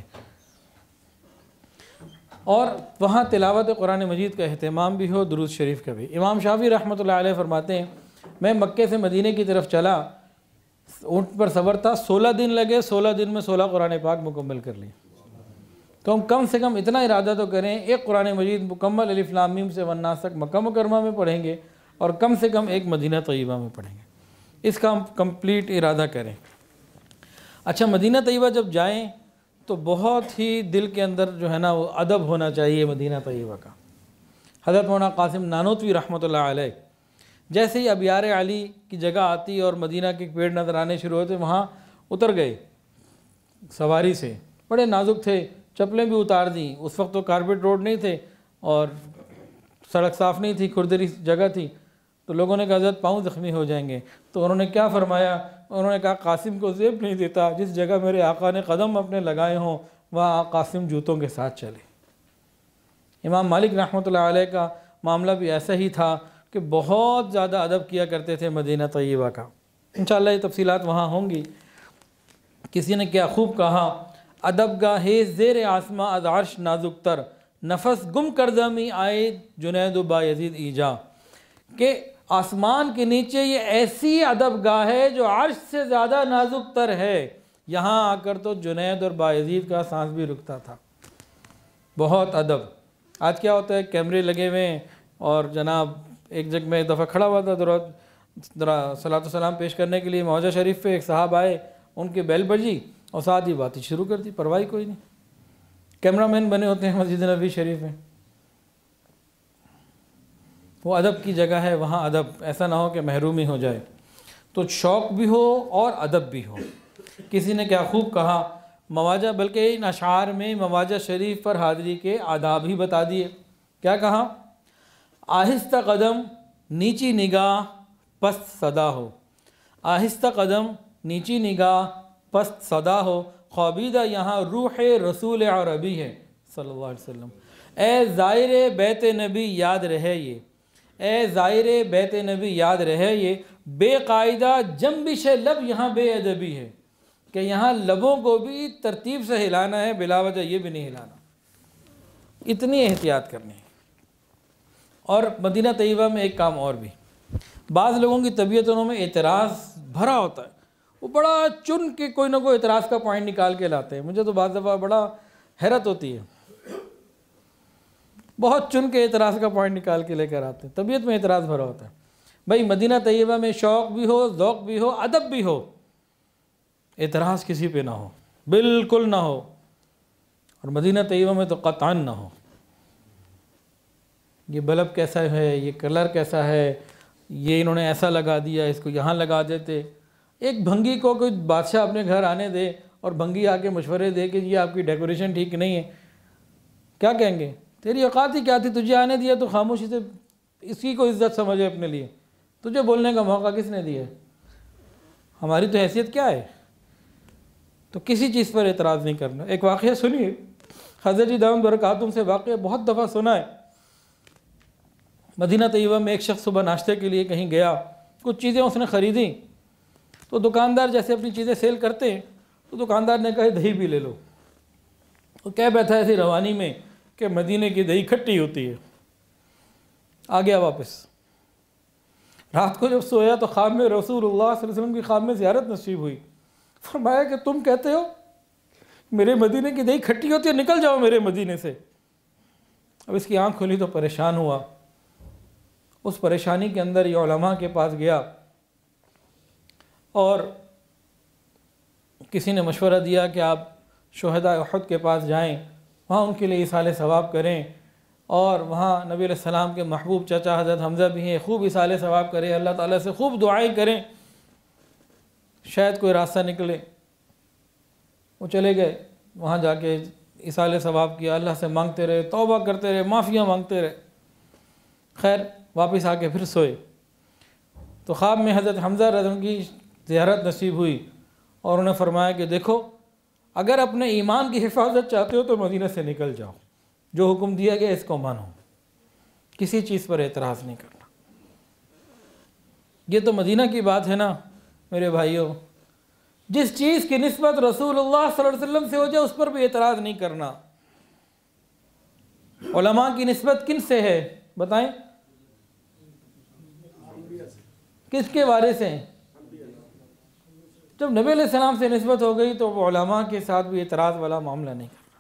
اور وہاں تلاوت قرآن مجید کا اہتمام بھی ہو، درود شریف کا بھی۔ امام شافعی رحمۃ اللہ علیہ فرماتے ہیں میں مکے سے مدینے کی طرف چلا، اونٹ پر سفر تھا، سولہ دن لگے، سولہ دن میں سولہ قرآن پاک مکمل کر لی۔ تو ہم کم سے کم اتنا ارادہ تو کریں، ایک قرآن مجید مکمل الف لام میم سے والناس تک مکہ مکرمہ میں پڑھیں گے، اور کم سے کم ایک مدینہ طیبہ میں پڑھیں گے۔ اس کا ہم کمپلیٹ ارادہ کریں۔ اچھا، مدینہ طیبہ جب جائیں تو بہت ہی دل کے اندر جو ہے نا وہ ادب ہونا چاہیے مدینہ طیبہ کا۔ حضرت مولانا قاسم نانوتوی رحمۃ اللہ علیہ جیسے ہی ابیار علی کی جگہ آتی اور مدینہ کے پیڑ نظر آنے شروع ہوتے، وہاں اتر گئے سواری سے، بڑے نازک تھے، چپلیں بھی اتار دیں۔ اس وقت تو کارپیٹ روڈ نہیں تھے اور سڑک صاف نہیں تھی، کھردری جگہ تھی، تو لوگوں نے کہا حضرت پاؤں زخمی ہو جائیں گے۔ تو انہوں نے کیا فرمایا؟ انہوں نے کہا قاسم کو زیب نہیں دیتا، جس جگہ میرے آقا نے قدم اپنے لگائے ہوں وہاں قاسم جوتوں کے ساتھ چلے۔ امام مالک رحمۃ اللہ علیہ کا معاملہ بھی ایسا ہی تھا کہ بہت زیادہ ادب کیا کرتے تھے مدینہ طیبہ کا۔ انشاءاللہ یہ تفصیلات وہاں ہوں گی۔ کسی نے کیا خوب کہا، ادب گاہے زیر آسماں از عرش نازک تر، نفس گم کردمی آئے جنید و بایزید ایجا، کہ آسمان کے نیچے یہ ایسی ادب گاہ ہے جو عرش سے زیادہ نازک تر ہے، یہاں آ کر تو جنید اور بایزید کا سانس بھی رکتا تھا۔ بہت ادب۔ آج کیا ہوتا ہے، کیمرے لگے ہوئے ہیں اور جناب ایک جگہ میں ایک دفعہ کھڑا ہوا تھا، ذرا صلاۃ و سلام پیش کرنے کے لیے معجزہ شریف پہ، ایک صاحب آئے، ان کی بیل بجی اور ساتھ ہی باتیں شروع کر دی، پرواہ کوئی نہیں۔ کیمرہ مین بنے ہوتے ہیں مسجد نبوی شریف میں۔ وہ ادب کی جگہ ہے، وہاں ادب، ایسا نہ ہو کہ محرومی ہو جائے۔ تو شوق بھی ہو اور ادب بھی ہو۔ کسی نے کیا خوب کہا، مواجہ، بلکہ ان اشعار میں مواجہ شریف پر حاضری کے آداب ہی بتا دیے۔ کیا کہا؟ آہستہ قدم نیچی نگاہ پست صدا ہو، آہستہ قدم نیچی نگاہ پست صدا ہو، خوابیدہ یہاں روح رسول عربی ہے صلی اللہ علیہ وسلم۔ اے زائر بیت نبی یاد رہے یہ، اے زائر بیت نبی یاد رہے یہ، بے قاعدہ جنبش لب یہاں بے ادبی ہے، کہ یہاں لبوں کو بھی ترتیب سے ہلانا ہے، بلا وجہ یہ بھی نہیں ہلانا۔ اتنی احتیاط کرنی ہے۔ اور مدینہ طیبہ میں ایک کام اور بھی، بعض لوگوں کی طبیعتوں میں اعتراض بھرا ہوتا ہے، وہ بڑا چن کے کوئی نہ کوئی اعتراض کا پوائنٹ نکال کے لاتے ہیں۔ مجھے تو بعض دفعہ بڑا حیرت ہوتی ہے، بہت چن کے اعتراض کا پوائنٹ نکال کے لے کر آتے ہیں، طبیعت میں اعتراض بھرا ہوتا ہے۔ بھائی مدینہ طیبہ میں شوق بھی ہو، ذوق بھی ہو، ادب بھی ہو، اعتراض کسی پہ نہ ہو، بالکل نہ ہو، اور مدینہ طیبہ میں تو قطعاً نہ ہو۔ یہ بلب کیسا ہے، یہ کلر کیسا ہے، یہ انہوں نے ایسا لگا دیا، اس کو یہاں لگا دیتے۔ ایک بھنگی کو کوئی بادشاہ اپنے گھر آنے دے اور بھنگی آ کے مشورے دے کہ یہ آپ کی ڈیکوریشن ٹھیک نہیں ہے، کیا کہیں گے؟ تیری اوقات ہی کیا تھی، تجھے آنے دیا تو خاموشی سے اسی کو عزت سمجھے اپنے لیے، تجھے بولنے کا موقع کس نے دیا ہے؟ ہماری تو حیثیت کیا ہے؟ تو کسی چیز پر اعتراض نہیں کرنا۔ ایک واقعہ سنیے، حضرت جی دامت برکاتہم سے واقعہ بہت دفعہ سنا ہے۔ مدینہ طیبہ میں ایک شخص صبح ناشتے کے لیے کہیں گیا، کچھ چیزیں اس نے خریدیں، تو دکاندار جیسے اپنی چیزیں سیل کرتے ہیں تو دکاندار نے کہا دہی بھی لے لو۔ وہ کہہ بیٹھا ایسی روانی میں کہ مدینے کی دہی کھٹی ہوتی ہے، آ گیا واپس۔ رات کو جب سویا تو خواب میں رسول اللہ صلی اللہ علیہ وسلم کی خواب میں زیارت نصیب ہوئی۔ فرمایا کہ تم کہتے ہو میرے مدینے کی دہی کھٹی ہوتی ہے، نکل جاؤ میرے مدینے سے۔ اب اس کی آنکھ کھلی تو پریشان ہوا۔ اس پریشانی کے اندر یہ علماء کے پاس گیا اور کسی نے مشورہ دیا کہ آپ شہداء احد کے پاس جائیں، وہاں ان کے لیے ایصال ثواب کریں، اور وہاں نبی علیہ السلام کے محبوب چچا حضرت حمزہ بھی ہیں، خوب ایصال ثواب کریں، اللہ تعالیٰ سے خوب دعائیں کریں، شاید کوئی راستہ نکلے۔ وہ چلے گئے، وہاں جا کے ایصال ثواب کیا، اللہ سے مانگتے رہے، توبہ کرتے رہے، معافیاں مانگتے رہے۔ خیر واپس آ کے پھر سوئے تو خواب میں حضرت حمزہ رضی اللہ عنہ کی زیارت نصیب ہوئی، اور انہوں نے فرمایا کہ دیکھو اگر اپنے ایمان کی حفاظت چاہتے ہو تو مدینہ سے نکل جاؤ، جو حکم دیا گیا اس کو مانو، کسی چیز پر اعتراض نہیں کرنا۔ یہ تو مدینہ کی بات ہے نا میرے بھائیوں، جس چیز کی نسبت رسول اللہ صلی اللہ علیہ وسلم سے ہو جائے اس پر بھی اعتراض نہیں کرنا۔ علماء کی نسبت کن سے ہے بتائیں؟ کس کے وارث ہیں؟ جب نبی علیہ السلام سے نسبت ہو گئی تو وہ علماء کے ساتھ بھی اعتراض والا معاملہ نہیں کرنا۔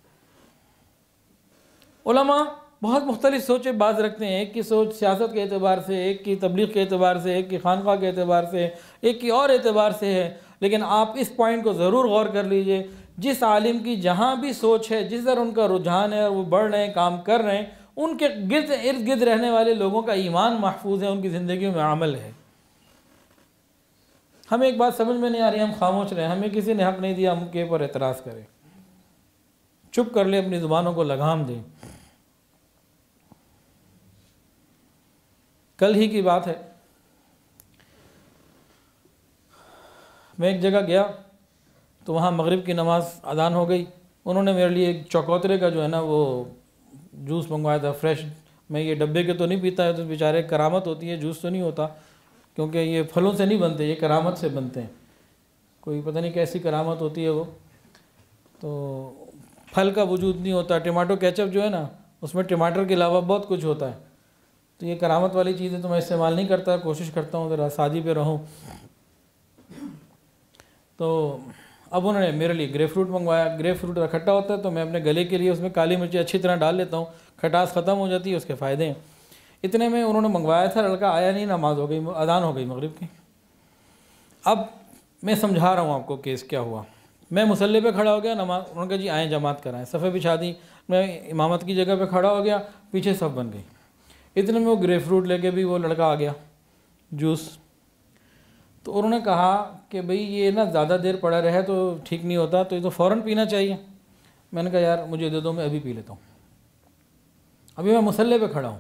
علماء بہت مختلف سوچیں باز رکھتے ہیں، ایک کی سوچ سیاست کے اعتبار سے، ایک کی تبلیغ کے اعتبار سے، ایک کی خانقاہ کے اعتبار سے، ایک کی اور اعتبار سے ہے، لیکن آپ اس پوائنٹ کو ضرور غور کر لیجئے، جس عالم کی جہاں بھی سوچ ہے، جس طرح ان کا رجحان ہے اور وہ بڑھ رہے ہیں، کام کر رہے ہیں، ان کے گرد ارد گرد رہنے والے لوگوں کا ایمان محفوظ ہے، ان کی زندگیوں میں عمل ہے۔ ہمیں ایک بات سمجھ میں نہیں آ رہی، ہم خاموش رہیں، ہمیں کسی نے حق نہیں دیا ہم کے اوپر اعتراض کریں، چپ کر لیں، اپنی زبانوں کو لگام دیں۔ کل ہی کی بات ہے، میں ایک جگہ گیا تو وہاں مغرب کی نماز اذان ہو گئی، انہوں نے میرے لیے ایک چوکوترے کا جو ہے نا وہ جوس منگوایا تھا فریش۔ میں یہ ڈبے کے تو نہیں پیتا ہے، تو بیچارے کرامت ہوتی ہے، جوس تو نہیں ہوتا کیونکہ یہ پھلوں سے نہیں بنتے، یہ کرامت سے بنتے ہیں، کوئی پتہ نہیں کیسی کرامت ہوتی ہے وہ، تو پھل کا وجود نہیں ہوتا۔ ٹماٹو کیچپ جو ہے نا اس میں ٹماٹر کے علاوہ بہت کچھ ہوتا ہے، تو یہ کرامت والی چیزیں تو میں استعمال نہیں کرتا، کوشش کرتا ہوں ذرا سادی پہ رہوں۔ تو اب انہوں نے میرے لیے گریپ فروٹ منگوایا، گریپ فروٹ کھٹا ہوتا ہے تو میں اپنے گلے کے لیے اس میں کالی مرچی اچھی طرح ڈال لیتا ہوں، کھٹاس ختم ہو جاتی ہے، اس کے فائدے ہیں۔ اتنے میں انہوں نے منگوایا تھا، لڑکا آیا نہیں، نماز ہو گئی، اذان ہو گئی مغرب کی۔ اب میں سمجھا رہا ہوں آپ کو کیس کیا ہوا۔ میں مصلی پہ کھڑا ہو گیا، نماز انہوں نے کہا جی آئیں جماعت کرائیں، صفحے بچھا دی، میں امامت کی جگہ پہ کھڑا ہو گیا، پیچھے صف بن گئی۔ اتنے میں وہ گریپ فروٹ لے کے بھی وہ لڑکا آ گیا، جوس۔ تو انہوں نے کہا کہ بھئی یہ نا زیادہ دیر پڑا رہے تو ٹھیک نہیں ہوتا، تو یہ تو فوراً پینا چاہیے۔ میں نے کہا یار مجھے دے دو، میں ابھی پی لیتا ہوں، ابھی میں مصلی پہ کھڑا ہوں۔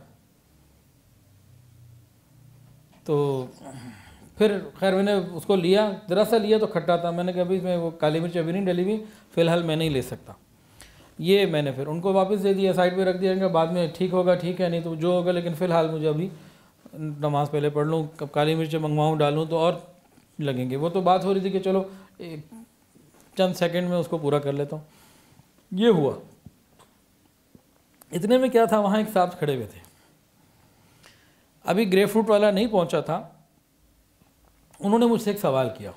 تو پھر خیر میں نے اس کو لیا، ذرا سا لیا تو کھٹا تھا، میں نے کہا ابھی میں وہ کالی مرچ ابھی نہیں ڈلی ہوئی، فی الحال میں نہیں لے سکتا۔ یہ میں نے پھر ان کو واپس دے دیا، سائڈ پہ رکھ دیا کہ بعد میں ٹھیک ہوگا ٹھیک ہے، نہیں تو جو ہوگا، لیکن فی الحال مجھے ابھی نماز پہلے پڑھ لوں، کب کالی مرچ منگواؤں ڈالوں تو اور لگیں گے۔ وہ تو بات ہو رہی تھی کہ چلو چند سیکنڈ میں اس کو پورا کر لیتا ہوں۔ یہ ہوا۔ اتنے میں کیا تھا، وہاں ایک صاحب کھڑے ہوئے تھے، ابھی گریپ فروٹ والا نہیں پہنچا تھا، انہوں نے مجھ سے ایک سوال کیا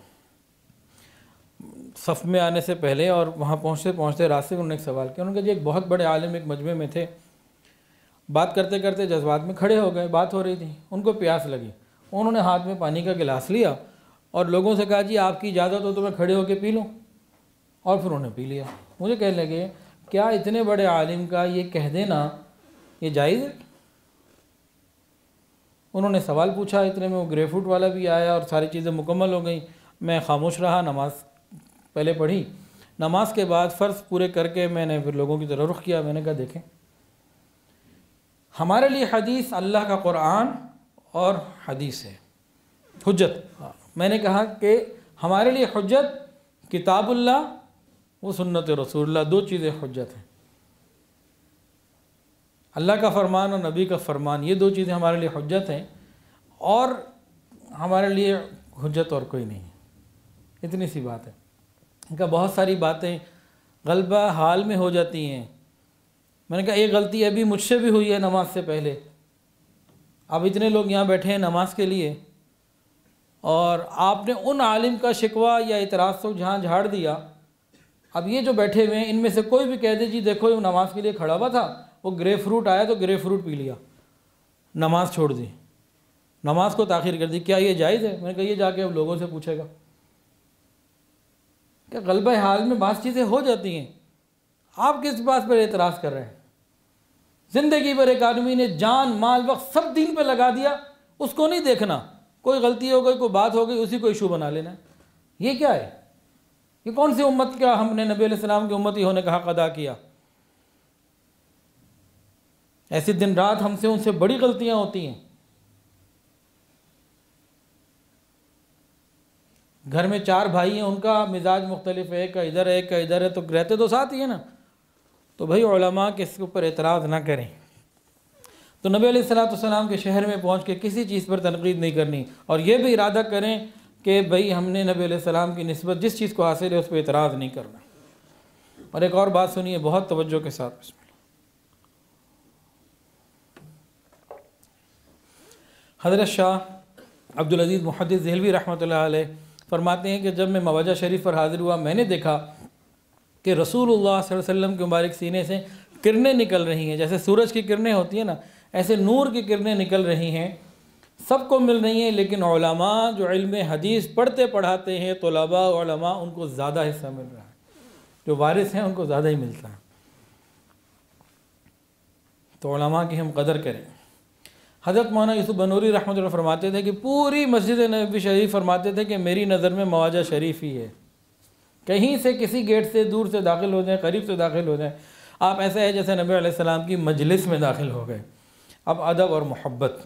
صف میں آنے سے پہلے، اور وہاں پہنچتے پہنچتے راستے میں انہوں نے ایک سوال کیا۔ انہوں نے کہا جی ایک بہت بڑے عالم ایک مجمع میں تھے، بات کرتے کرتے جذبات میں کھڑے ہو گئے، بات ہو رہی تھی، ان کو پیاس لگی، انہوں نے ہاتھ میں پانی کا گلاس لیا اور لوگوں سے کہا جی آپ کی اجازت ہو تو میں کھڑے ہو کے پی لوں، اور پھر انہوں نے پی لیا۔ مجھے کہنے لگے کیا اتنے بڑے عالم کا یہ کہہ دینا یہ جائز ہے؟ انہوں نے سوال پوچھا، اتنے میں وہ گریپ فروٹ والا بھی آیا اور ساری چیزیں مکمل ہو گئیں۔ میں خاموش رہا، نماز پہلے پڑھی، نماز کے بعد فرض پورے کر کے میں نے پھر لوگوں کی طرف رخ کیا۔ میں نے کہا دیکھیں ہمارے لیے حدیث اللہ کا قرآن اور حدیث ہے، حجت۔ میں نے کہا کہ ہمارے لیے حجت کتاب اللہ و سنت رسول اللہ، دو چیزیں حجت ہیں، اللہ کا فرمان اور نبی کا فرمان، یہ دو چیزیں ہمارے لیے حجت ہیں، اور ہمارے لیے حجت اور کوئی نہیں ہے۔ اتنی سی بات ہے۔ ان کا بہت ساری باتیں غلبہ حال میں ہو جاتی ہیں۔ میں نے کہا ایک غلطی ابھی مجھ سے بھی ہوئی ہے نماز سے پہلے۔ اب اتنے لوگ یہاں بیٹھے ہیں نماز کے لیے، اور آپ نے ان عالم کا شکوہ یا اعتراض تو جہاں جھاڑ دیا، اب یہ جو بیٹھے ہوئے ہیں ان میں سے کوئی بھی کہہ دے جی دیکھو یہ نماز کے لیے کھڑا ہوا تھا، وہ گریپ فروٹ آیا تو گریپ فروٹ پی لیا، نماز چھوڑ دی، نماز کو تاخیر کر دی، کیا یہ جائز ہے؟ میں نے کہا یہ جا کے اب لوگوں سے پوچھے گا کہ غلبہ حال میں بعض چیزیں ہو جاتی ہیں، آپ کس بات پر اعتراض کر رہے ہیں؟ زندگی بھر ایک آدمی نے جان مال وقت سب دین پہ لگا دیا، اس کو نہیں دیکھنا، کوئی غلطی ہو گئی کوئی بات ہو گئی اسی کو ایشو بنا لینا، یہ کیا ہے؟ یہ کون سی امت کا ہم نے نبی علیہ السلام کی امتی ہونے کا حق ادا کیا؟ ایسے دن رات ہم سے ان سے بڑی غلطیاں ہوتی ہیں۔ گھر میں چار بھائی ہیں، ان کا مزاج مختلف ہے، ایک کا ادھر ہے ایک کا ادھر ہے، تو رہتے تو ساتھ ہی ہیں نا، تو بھائی علماء کے اس کے اوپر اعتراض نہ کریں۔ تو نبی علیہ الصلوۃ والسلام کے شہر میں پہنچ کے کسی چیز پر تنقید نہیں کرنی، اور یہ بھی ارادہ کریں کہ بھئی ہم نے نبی علیہ السلام کی نسبت جس چیز کو حاصل ہے اس پہ اعتراض نہیں کرنا۔ اور ایک اور بات سنیے بہت توجہ کے ساتھ، بسم اللہ۔ حضرت شاہ عبدالعزیز محدث دہلوی رحمۃ اللہ علیہ فرماتے ہیں کہ جب میں مواجہ شریف پر حاضر ہوا، میں نے دیکھا کہ رسول اللہ صلی اللہ علیہ وسلم کے مبارک سینے سے کرنیں نکل رہی ہیں، جیسے سورج کی کرنیں ہوتی ہیں نا، ایسے نور کی کرنیں نکل رہی ہیں، سب کو مل رہی ہیں، لیکن علماء جو علم حدیث پڑھتے پڑھاتے ہیں، طلباء علماء، ان کو زیادہ حصہ مل رہا ہے، جو وارث ہیں ان کو زیادہ ہی ملتا ہے۔ تو علماء کی ہم قدر کریں۔ حضرت مولانا یوسف بنوری رحمۃ اللہ فرماتے تھے کہ پوری مسجد نبوی شریف فرماتے تھے کہ میری نظر میں مواجہ شریف ہی ہے، کہیں سے کسی گیٹ سے دور سے داخل ہو جائیں، قریب سے داخل ہو جائیں، آپ ایسا ہے جیسے نبی علیہ السلام کی مجلس میں داخل ہو گئے۔ اب ادب اور محبت،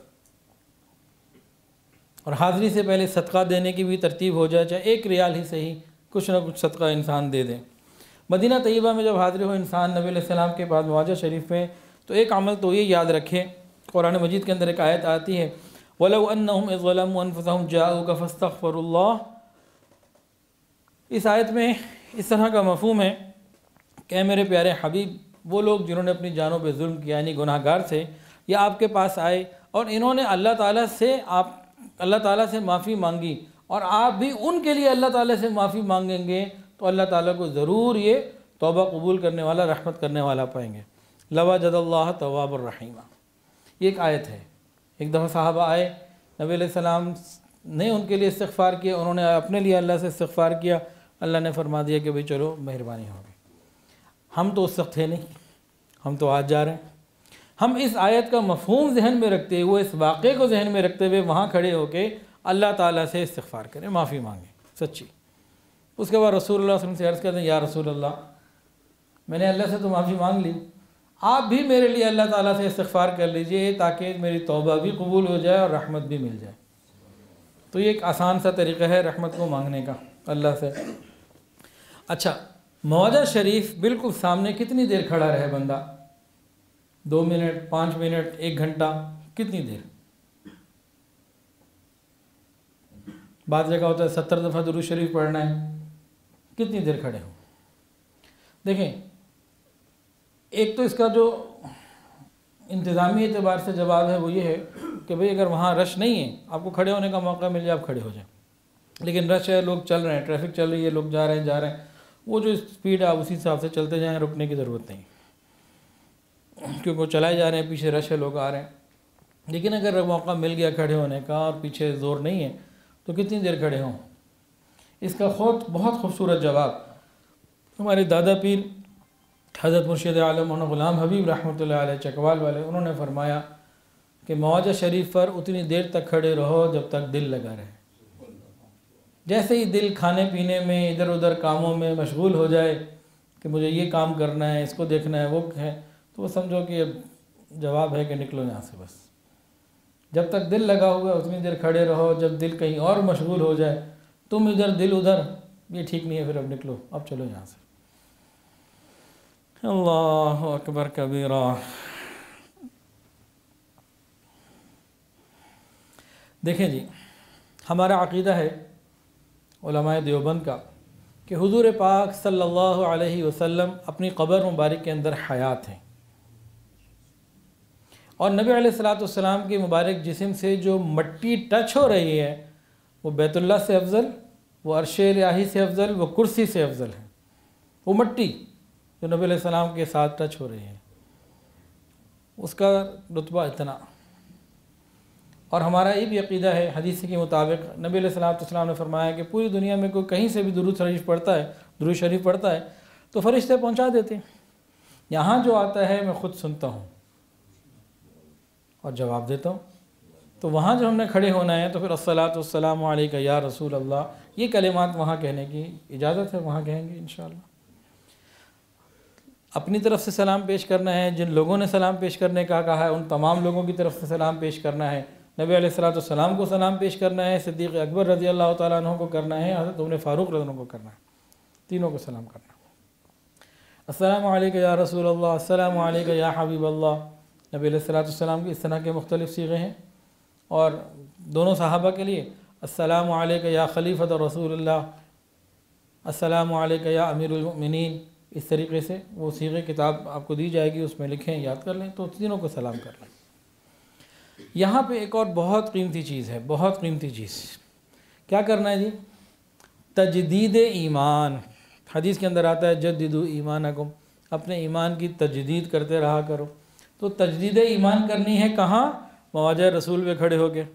اور حاضری سے پہلے صدقہ دینے کی بھی ترتیب ہو جائے، چاہے ایک ریال ہی صحیح، کچھ نہ کچھ صدقہ انسان دے دیں۔ مدینہ طیبہ میں جب حاضر ہو انسان نبی علیہ السلام کے بعد مواجہ شریف میں، تو ایک عمل تو یہ یاد رکھے، قرآن مجید کے اندر ایک آیت آتی ہے وَلَوْ أَنَّهُمْ إِذْ ظَلَمُوا أَنفُسَهُمْ جَاءُوكَ فَاسْتَغْفَرُوا اللَّهَ۔ اس آیت میں اس طرح کا مفہوم ہے کہ اے میرے پیارے حبیب، وہ لوگ جنہوں نے اپنی جانوں پہ ظلم کیا یعنی گناہ گار تھے، یا آپ کے پاس آئے اور انہوں نے اللہ تعالیٰ سے آپ اللہ تعالیٰ سے معافی مانگی، اور آپ بھی ان کے لیے اللہ تعالیٰ سے معافی مانگیں گے، تو اللہ تعالیٰ کو ضرور یہ توبہ قبول کرنے والا، رحمت کرنے والا پائیں گے۔ لَوَجَدَ اللَّهَ تَوَّابًا رَحِيمًا، یہ ایک آیت ہے۔ ایک دفعہ صحابہ آئے، نبی علیہ السلام نے ان کے لیے استغفار کیا، انہوں نے اپنے لیے اللہ سے استغفار کیا، اللہ نے فرما دیا کہ بھئی چلو مہربانی ہوگی۔ ہم تو اس وقت تھے نہیں، ہم تو آج جا رہے ہیں۔ ہم اس آیت کا مفہوم ذہن میں رکھتے ہوئے، اس واقعے کو ذہن میں رکھتے ہوئے وہاں کھڑے ہو کے اللہ تعالیٰ سے استغفار کریں، معافی مانگیں سچی۔ اس کے بعد رسول اللہ صلی اللہ علیہ وسلم سے عرض کرتے ہیں یا رسول اللہ، میں نے اللہ سے تو معافی مانگ لی، آپ بھی میرے لیے اللہ تعالیٰ سے استغفار کر لیجئے تاکہ میری توبہ بھی قبول ہو جائے اور رحمت بھی مل جائے۔ تو یہ ایک آسان سا طریقہ ہے رحمت کو مانگنے کا اللہ سے۔ اچھا، مواجہ شریف بالکل سامنے کتنی دیر کھڑا رہے بندہ؟ دو منٹ، پانچ منٹ، ایک گھنٹہ، کتنی دیر؟ بعض جگہ ہوتا ہے ستر دفعہ درود شریف پڑھنا ہے، کتنی دیر کھڑے ہوں؟ دیکھیں، ایک تو اس کا جو انتظامی اعتبار سے جواب ہے وہ یہ ہے کہ بھئی اگر وہاں رش نہیں ہے، آپ کو کھڑے ہونے کا موقع مل جائے آپ کھڑے ہو جائیں، لیکن رش ہے، لوگ چل رہے ہیں، ٹریفک چل رہی ہے، لوگ جا رہے ہیں جا رہے ہیں، وہ جو اسپیڈ ہے آپ اسی حساب سے چلتے جائیں، رکنے کی ضرورت نہیں، کیونکہ وہ چلائے جا رہے ہیں، پیچھے رش ہے، لوگ آ رہے ہیں۔ لیکن اگر موقع مل گیا کھڑے ہونے کا اور پیچھے زور نہیں ہے تو کتنی دیر کھڑے ہوں؟ اس کا خود بہت خوبصورت جواب ہمارے دادا پیر حضرت مرشد عالم مولانا غلام حبیب رحمۃ اللہ علیہ چکوال والے، انہوں نے فرمایا کہ مواجہ شریف پر اتنی دیر تک کھڑے رہو جب تک دل لگا رہے۔ جیسے ہی دل کھانے پینے میں ادھر ادھر کاموں میں مشغول ہو جائے کہ مجھے یہ کام کرنا ہے، اس کو دیکھنا ہے، وہ ہے، تو وہ سمجھو کہ جواب ہے کہ نکلو یہاں سے بس۔ جب تک دل لگا ہوا ہے اتنی دیر کھڑے رہو، جب دل کہیں اور مشغول ہو جائے، تم ادھر دل ادھر، یہ ٹھیک نہیں ہے، پھر اب نکلو، اب چلو یہاں سے۔ اللہ اکبر کبیرہ۔ دیکھیں جی، ہمارا عقیدہ ہے علماء دیوبند کا کہ حضور پاک صلی اللہ علیہ وسلم اپنی قبر مبارک کے اندر حیات ہیں، اور نبی علیہ الصلوۃ والسلام کی مبارک جسم سے جو مٹی ٹچ ہو رہی ہے وہ بیت اللہ سے افضل، وہ عرش الہی سے افضل، وہ کرسی سے افضل ہے۔ وہ مٹی جو نبی علیہ السلام کے ساتھ ٹچ ہو رہی ہے، اس کا رتبہ اتنا۔ اور ہمارا یہ بھی عقیدہ ہے، حدیث کے مطابق نبی علیہ الصلوۃ والسلام نے فرمایا کہ پوری دنیا میں کوئی کہیں سے بھی درود شریف پڑھتا ہے درود شریف پڑھتا ہے تو فرشتے پہنچا دیتے ہیں، یہاں جو آتا ہے میں خود سنتا ہوں اور جواب دیتا ہوں۔ تو وہاں جو ہم نے کھڑے ہونا ہے تو پھر الصلاۃ والسلام علیک یا رسول اللہ، یہ کلمات وہاں کہنے کی اجازت ہے، وہاں کہیں گے انشاءاللہ۔ اپنی طرف سے سلام پیش کرنا ہے، جن لوگوں نے سلام پیش کرنے کا کہا ہے ان تمام لوگوں کی طرف سے سلام پیش کرنا ہے، نبی علیہ الصلوۃ والسلام کو سلام پیش کرنا ہے، صدیق اکبر رضی اللہ تعالیٰ عنہ کو کرنا ہے، حضرت عمر فاروق رضی اللہ عنہ کو کرنا ہے، تینوں کو سلام کرنا ہے۔ السلام علیکم یا رسول اللہ، السلام علیکم یا حبیب اللہ، نبی علیہ الصلوۃ والسلام کی اس طرح کے مختلف صیغے ہیں، اور دونوں صحابہ کے لیے السلام علیکم یا خلیفۃ رسول اللہ، السلام علیکم یا امیر المؤمنین، اس طریقے سے وہ صیغے کتاب آپ کو دی جائے گی، اس میں لکھیں، یاد کر لیں، تو تینوں کو سلام کر لیں۔ یہاں پہ ایک اور بہت قیمتی چیز ہے، بہت قیمتی چیز، کیا کرنا ہے جی؟ تجدید ایمان۔ حدیث کے اندر آتا ہے جددوا ایمانکم، اپنے ایمان کی تجدید کرتے رہا کرو۔ تو تجدید ایمان کرنی ہے کہاں؟ مواجہ رسول پہ کھڑے ہو کے۔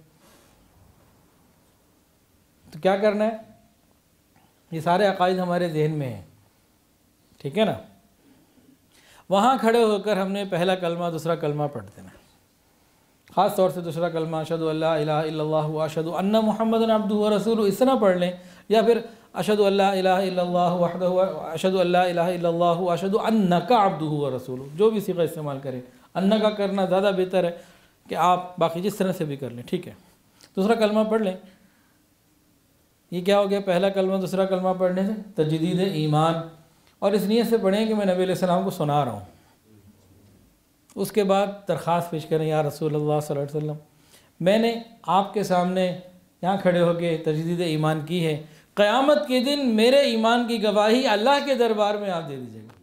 تو کیا کرنا ہے؟ یہ سارے عقائد ہمارے ذہن میں ہیں، ٹھیک ہے نا؟ وہاں کھڑے ہو کر ہم نے پہلا کلمہ دوسرا کلمہ پڑھ دینا ہے، خاص طور سے دوسرا کلمہ اشہد ان لا الہ الا اللہ واشہد ان محمد عبدہ ورسولہ، اس طرح پڑھ لیں، یا پھر اشہد ان لا الہ الا اللہ وحدہ اشہد ان لا الہ الا اللہ واشہد انک عبدہ ورسولہ، جو بھی صیغہ استعمال کریں، ان کا کرنا زیادہ بہتر ہے کہ آپ باقی جس طرح سے بھی کر لیں، ٹھیک ہے؟ دوسرا کلمہ پڑھ لیں۔ یہ کیا ہو گیا؟ پہلا کلمہ دوسرا کلمہ پڑھنے سے تجدید ایمان، اور اس نیت سے پڑھیں کہ میں نبی علیہ السلام کو سنا رہا ہوں۔ اس کے بعد درخواست پیش کریں، یا رسول اللہ صلی اللہ علیہ وسلم، میں نے آپ کے سامنے یہاں کھڑے ہو کے تجدید ایمان کی ہے، قیامت کے دن میرے ایمان کی گواہی اللہ کے دربار میں آپ دے دیجیے گا۔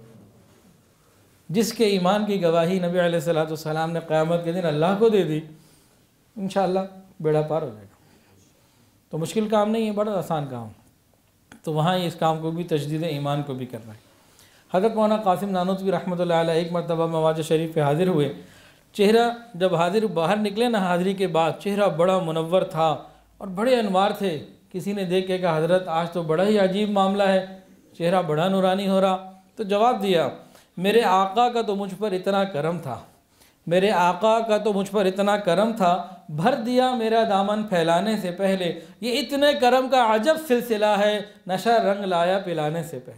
جس کے ایمان کی گواہی نبی علیہ الصلوۃ والسلام نے قیامت کے دن اللہ کو دے دی، انشاءاللہ بیڑا پار ہو جائے گا۔ تو مشکل کام نہیں ہے، بڑا آسان کام۔ تو وہاں اس کام کو بھی تجدید ایمان کو بھی کرنا ہے۔ حضرت مولانا قاسم نانوتوی رحمۃ اللہ علیہ ایک مرتبہ مواجہ شریف پہ حاضر ہوئے، چہرہ جب حاضر باہر نکلے نا حاضری کے بعد، چہرہ بڑا منور تھا اور بڑے انوار تھے۔ کسی نے دیکھ کے کہا حضرت آج تو بڑا ہی عجیب معاملہ ہے، چہرہ بڑا نورانی ہو رہا۔ تو جواب دیا، میرے آقا کا تو مجھ پر اتنا کرم تھا، میرے آقا کا تو مجھ پر اتنا کرم تھا، بھر دیا میرا دامن پھیلانے سے پہلے، یہ اتنے کرم کا عجب سلسلہ ہے، نشہ رنگ لایا پلانے سے پہلے۔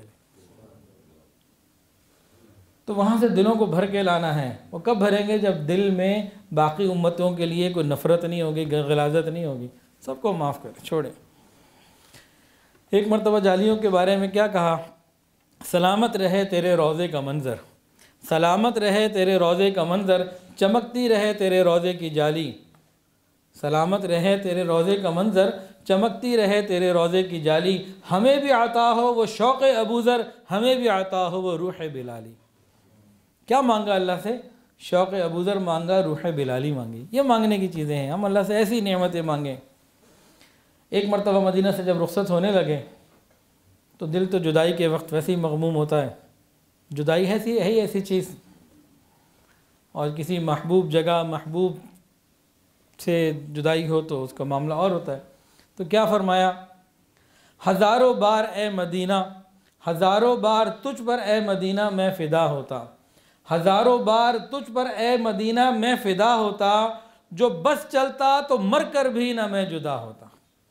تو وہاں سے دلوں کو بھر کے لانا ہے۔ وہ کب بھریں گے؟ جب دل میں باقی امتوں کے لیے کوئی نفرت نہیں ہوگی، غلاظت نہیں ہوگی، سب کو معاف کریں، چھوڑیں۔ ایک مرتبہ جالیوں کے بارے میں کیا کہا؟ سلامت رہے تیرے روضے کا منظر، سلامت رہے تیرے روضے کا منظر، چمکتی رہے تیرے روضے کی جالی، سلامت رہے تیرے روضے کا منظر، چمکتی رہے تیرے روضے کی جالی، ہمیں بھی عطا ہو وہ شوق ابوذر، ہمیں بھی عطا ہو وہ روح بلالی۔ کیا مانگا اللہ سے؟ شوق ابوذر مانگا، روح بلالی مانگی۔ یہ مانگنے کی چیزیں ہیں، ہم اللہ سے ایسی نعمتیں مانگیں۔ ایک مرتبہ مدینہ سے جب رخصت ہونے لگے تو دل تو جدائی کے وقت ویسے ہی مغموم ہوتا ہے، جدائی ہے سی ہے ہی ایسی چیز، اور کسی محبوب جگہ محبوب سے جدائی ہو تو اس کا معاملہ اور ہوتا ہے۔ تو کیا فرمایا؟ ہزاروں بار اے مدینہ، ہزاروں بار تجھ پر اے مدینہ میں فدا ہوتا، ہزاروں بار تجھ پر اے مدینہ میں فدا ہوتا، جو بس چلتا تو مر کر بھی نہ میں جدا ہوتا۔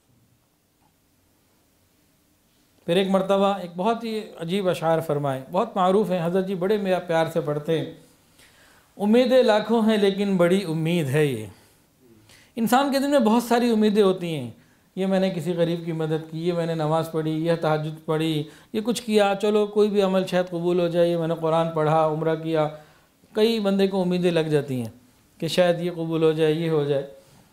پھر ایک مرتبہ ایک بہت ہی عجیب اشعار فرمائے، بہت معروف ہیں، حضرت جی بڑے میرا پیار سے پڑھتے ہیں۔ امیدیں لاکھوں ہیں لیکن بڑی امید ہے یہ۔ انسان کے دل میں بہت ساری امیدیں ہوتی ہیں، یہ میں نے کسی غریب کی مدد کی، یہ میں نے نماز پڑھی، یہ تہجد پڑھی، یہ کچھ کیا، چلو کوئی بھی عمل شاید قبول ہو جائے، یہ میں نے قرآن پڑھا، عمرہ کیا۔ کئی بندے کو امیدیں لگ جاتی ہیں کہ شاید یہ قبول ہو جائے، یہ ہو جائے۔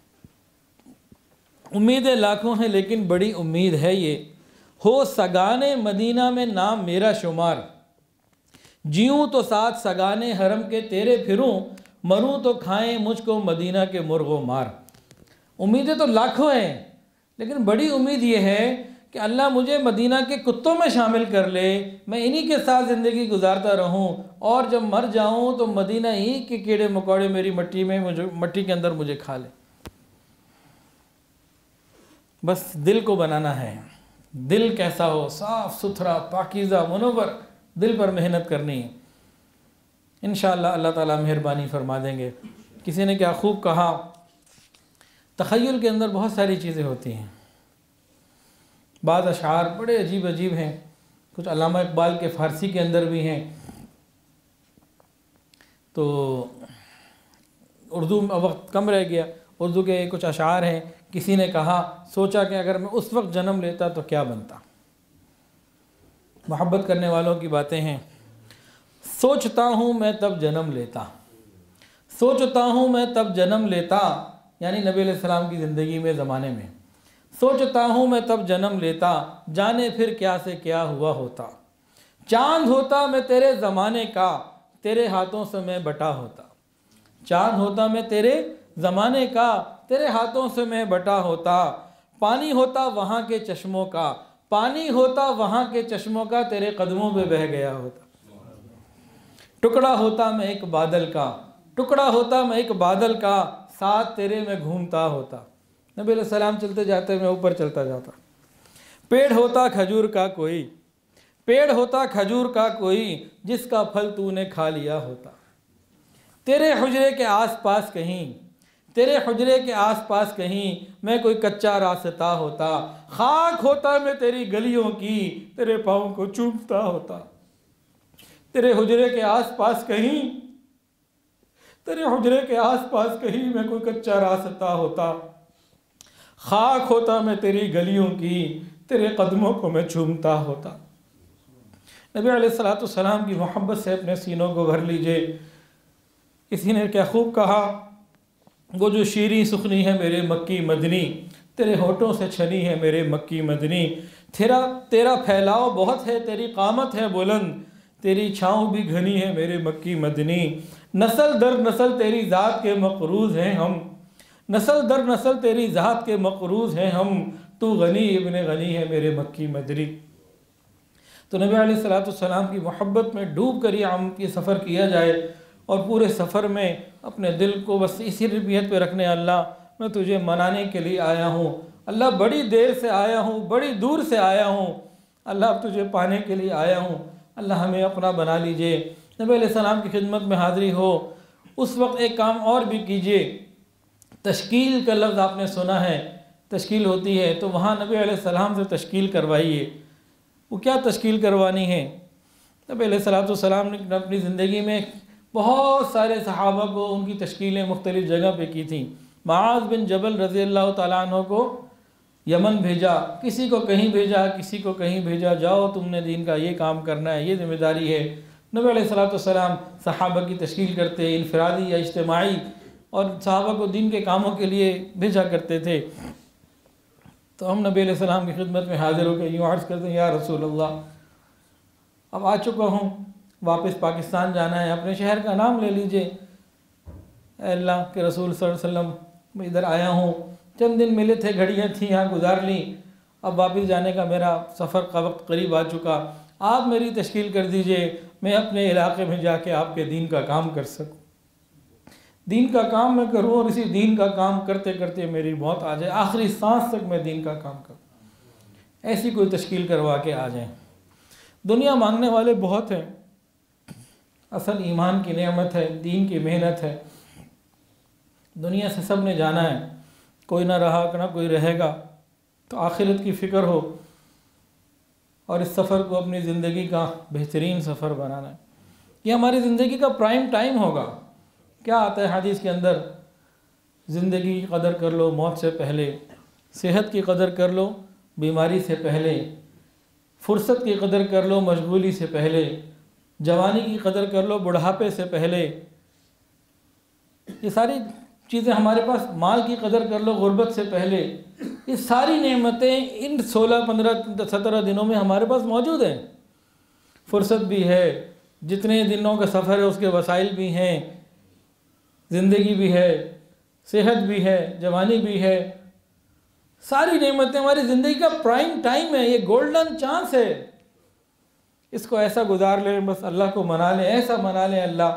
امیدیں لاکھوں ہیں لیکن بڑی امید ہے یہ، ہو سگانے مدینہ میں نام میرا شمار، جیوں تو ساتھ سگانے حرم کے تیرے پھروں، مروں تو کھائیں مجھ کو مدینہ کے مرغ و مار۔ امیدیں تو لاکھوں ہیں لیکن بڑی امید یہ ہے کہ اللہ مجھے مدینہ کے کتوں میں شامل کر لے، میں انہی کے ساتھ زندگی گزارتا رہوں، اور جب مر جاؤں تو مدینہ ہی کے کیڑے مکوڑے میری مٹی میں مجھے مٹی کے اندر مجھے کھا لے۔ بس دل کو بنانا ہے، دل کیسا ہو، صاف ستھرا پاکیزہ منور، دل پر محنت کرنی ہے، انشاءاللہ اللہ تعالیٰ مہربانی فرما دیں گے۔ کسی نے کیا خوب کہا، تخیل کے اندر بہت ساری چیزیں ہوتی ہیں۔ بعض اشعار بڑے عجیب عجیب ہیں، کچھ علامہ اقبال کے فارسی کے اندر بھی ہیں، تو اردو میں وقت کم رہ گیا، اردو کے کچھ اشعار ہیں۔ کسی نے کہا، سوچا کہ اگر میں اس وقت جنم لیتا تو کیا بنتا۔ محبت کرنے والوں کی باتیں ہیں۔ سوچتا ہوں میں تب جنم لیتا، سوچتا ہوں میں تب جنم لیتا، یعنی نبی علیہ السلام کی زندگی میں، زمانے میں۔ سوچتا ہوں میں تب جنم لیتا، جانے پھر کیا سے کیا ہوا ہوتا۔ چاند ہوتا میں تیرے زمانے کا، تیرے ہاتھوں سے میں بٹا ہوتا۔ چاند ہوتا میں تیرے زمانے کا، تیرے ہاتھوں سے میں بٹا ہوتا۔ پانی ہوتا وہاں کے چشموں کا، پانی ہوتا وہاں کے چشموں کا، تیرے قدموں پہ بہہ گیا ہوتا۔ ٹکڑا ہوتا میں ایک بادل کا، ٹکڑا ہوتا میں ایک بادل کا، ساتھ تیرے میں گھومتا ہوتا۔ نبی علیہ السلام چلتے جاتے میں اوپر چلتا جاتا۔ پیڑ ہوتا کھجور کا کوئی، پیڑ ہوتا کھجور کا کوئی، جس کا پھل تو نے کھا لیا ہوتا۔ تیرے حجرے کے آس پاس کہیں، تیرے حجرے کے آس پاس کہیں، میں کوئی کچا راستہ ہوتا۔ خاک ہوتا میں تیری گلیوں کی، تیرے پاؤں کو چومتا ہوتا۔ تیرے حجرے کے آس پاس کہیں، تیرے حجرے کے آس پاس کہیں، میں کوئی کچا راستہ ہوتا۔ خاک ہوتا میں تیری گلیوں کی، تیرے قدموں کو میں چومتا ہوتا۔ نبی علیہ الصلوۃ والسلام کی محبت سے اپنے سینوں کو بھر لیجئے۔ کسی نے کیا خوب کہا، وہ جو شیریں سخنی ہے میرے مکی مدنی، تیرے ہونٹوں سے چھنی ہے میرے مکی مدنی۔ تیرا تیرا پھیلاؤ بہت ہے، تیری قامت ہے بلند، تیری چھاؤں بھی گھنی ہے میرے مکی مدنی۔ نسل در نسل تیری ذات کے مقروض ہیں ہم، نسل در نسل تیری ذات کے مقروض ہیں ہم، تو غنی ابن غنی ہے میرے مکی مدنی۔ تو نبی علیہ الصلوۃ والسلام کی محبت میں ڈوب کر یہ عام کی سفر کیا جائے، اور پورے سفر میں اپنے دل کو بس اسی ربیت پہ رکھنے، اللہ میں تجھے منانے کے لیے آیا ہوں، اللہ بڑی دیر سے آیا ہوں، بڑی دور سے آیا ہوں، اللہ اب تجھے پانے کے لیے آیا ہوں، اللہ ہمیں اپنا بنا لیجئے۔ نبی علیہ السلام کی خدمت میں حاضری ہو، اس وقت ایک کام اور بھی کیجئے۔ تشکیل کا لفظ آپ نے سنا ہے، تشکیل ہوتی ہے، تو وہاں نبی علیہ السلام سے تشکیل کروائیے۔ وہ کیا تشکیل کروانی ہے؟ نبی علیہ الصلوۃ والسلام نے اپنی زندگی میں بہت سارے صحابہ کو ان کی تشکیلیں مختلف جگہ پہ کی تھیں۔ معاذ بن جبل رضی اللہ تعالیٰ عنہ کو یمن بھیجا، کسی کو کہیں بھیجا، کسی کو کہیں بھیجا، جاؤ تم نے دین کا یہ کام کرنا ہے، یہ ذمہ داری ہے۔ نبی علیہ الصلوۃ والسلام صحابہ کی تشکیل کرتے، انفرادی یا اجتماعی، اور صحابہ کو دین کے کاموں کے لیے بھیجا کرتے تھے۔ تو ہم نبی علیہ السلام کی خدمت میں حاضر ہو کے یوں عرض کرتے ہیں، یا رسول اللہ، اب آ چکا ہوں، واپس پاکستان جانا ہے، اپنے شہر کا نام لے لیجئے۔ اے اللہ کے رسول صلی اللہ علیہ وسلم، میں ادھر آیا ہوں، چند دن ملے تھے، گھڑیاں تھیں، یہاں گزار لیں، اب واپس جانے کا میرا سفر کا وقت قریب آ چکا، آپ میری تشکیل کر دیجئے، میں اپنے علاقے میں جا کے آپ کے دین کا کام کر سکوں، دین کا کام میں کروں، اور اسی دین کا کام کرتے کرتے میری موت آ جائے، آخری سانس تک میں دین کا کام کروں۔ ایسی کوئی تشکیل کروا کے آ جائیں۔ دنیا مانگنے والے بہت ہیں، اصل ایمان کی نعمت ہے، دین کی محنت ہے۔ دنیا سے سب نے جانا ہے، کوئی نہ رہا نہ کوئی رہے گا، تو آخرت کی فکر ہو اور اس سفر کو اپنی زندگی کا بہترین سفر بنانا ہے۔ یہ ہماری زندگی کا پرائم ٹائم ہوگا۔ کیا آتا ہے حدیث کے اندر؟ زندگی کی قدر کر لو موت سے پہلے، صحت کی قدر کر لو بیماری سے پہلے، فرصت کی قدر کر لو مشغولی سے پہلے، جوانی کی قدر کر لو بڑھاپے سے پہلے۔ یہ ساری چیزیں ہمارے پاس، مال کی قدر کر لو غربت سے پہلے۔ یہ ساری نعمتیں ان سولہ پندرہ سترہ دنوں میں ہمارے پاس موجود ہیں۔ فرصت بھی ہے، جتنے دنوں کا سفر ہے اس کے وسائل بھی ہیں، زندگی بھی ہے، صحت بھی ہے، جوانی بھی ہے۔ ساری نعمتیں ہماری زندگی کا پرائم ٹائم ہے، یہ گولڈن چانس ہے۔ اس کو ایسا گزار لیں، بس اللہ کو منا لیں، ایسا منا لیں اللہ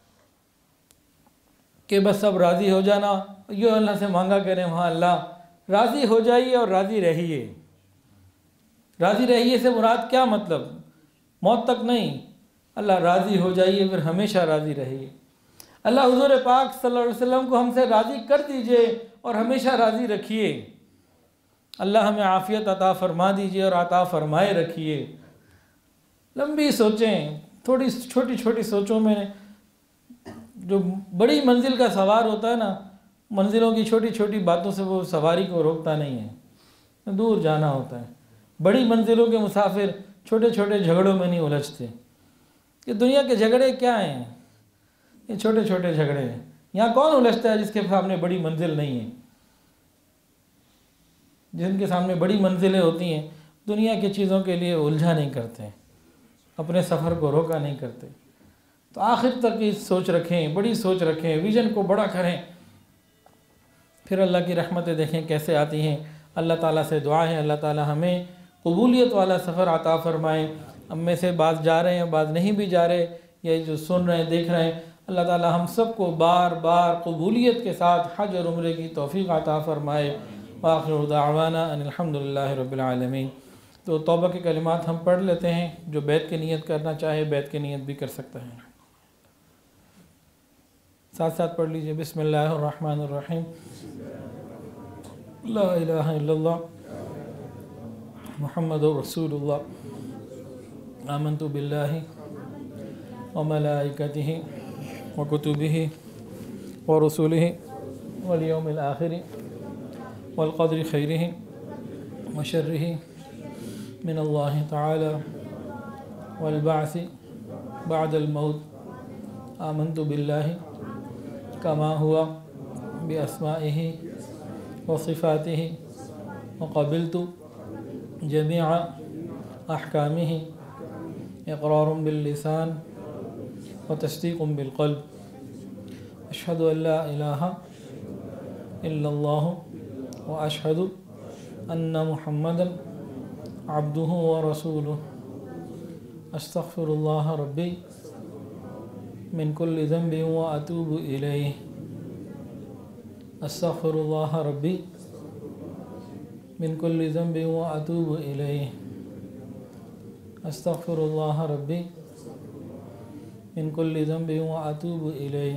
کہ بس سب راضی ہو جانا۔ یہ اللہ سے مانگا کریں، وہاں اللہ راضی ہو جائیے اور راضی رہیے۔ راضی رہیے سے مراد کیا مطلب؟ موت تک نہیں، اللہ راضی ہو جائیے پھر ہمیشہ راضی رہیے۔ اللہ حضور پاک صلی اللہ علیہ وسلم کو ہم سے راضی کر دیجئے اور ہمیشہ راضی رکھیے۔ اللہ ہمیں عافیت عطا فرما دیجئے اور عطا فرمائے رکھیے۔ لمبی سوچیں، تھوڑی چھوٹی چھوٹی سوچوں میں جو بڑی منزل کا سوار ہوتا ہے نا، منزلوں کی چھوٹی چھوٹی باتوں سے وہ سواری کو روکتا نہیں ہے، دور جانا ہوتا ہے۔ بڑی منزلوں کے مسافر چھوٹے چھوٹے جھگڑوں میں نہیں الجھتے۔ یہ دنیا کے جھگڑے کیا ہیں؟ یہ چھوٹے چھوٹے جھگڑے ہیں۔ یہاں کون الجھتا ہے جس کے سامنے بڑی منزل نہیں ہے؟ جن کے سامنے بڑی منزلیں ہوتی ہیں دنیا کی چیزوں کے لیے الجھا نہیں کرتے، اپنے سفر کو روکا نہیں کرتے۔ تو آخر تک یہ سوچ رکھیں، بڑی سوچ رکھیں، ویژن کو بڑا کریں، پھر اللہ کی رحمتیں دیکھیں کیسے آتی ہیں۔ اللہ تعالیٰ سے دعا ہے اللہ تعالیٰ ہمیں قبولیت والا سفر عطا فرمائیں۔ ہم میں سے بعض جا رہے ہیں، بعض نہیں بھی جا رہے، یہ جو سن رہے ہیں دیکھ رہے ہیں، اللہ تعالیٰ ہم سب کو بار بار قبولیت کے ساتھ حج اور عمرے کی توفیق عطا فرمائے۔ وآخر دعوانا ان الحمدللہ رب العالمین۔ تو توبہ کے کلمات ہم پڑھ لیتے ہیں، جو بیت کی نیت کرنا چاہے بیت کی نیت بھی کر سکتا ہے۔ ساتھ ساتھ پڑھ لیجئے۔ بسم اللہ الرحمن الرحیم۔ لا الہ الا اللہ محمد رسول اللہ۔ آمنت باللہ وملائکتہ وکتبہ ورسلہ والیوم الآخر والقدر خیرہ وشرہ من اللہ تعالی والبعث بعد الموت۔ آمنت باللہ کما ہوا باسمائہ وصفاتہ وقبلت جميع احکامہ اقرار باللسان وتصدیق بالقلب۔ اشہد ان لا الہ الا اللہ واشہد ان محمدا عبدہ ورسولہ۔ استغفر اللہ ربی من کل ذنب واتوب الیہ۔ استغفر اللہ ربی من کل ذنب واتوب الیہ۔ استغفر اللہ ربی من کل ذنب واتوب الیہ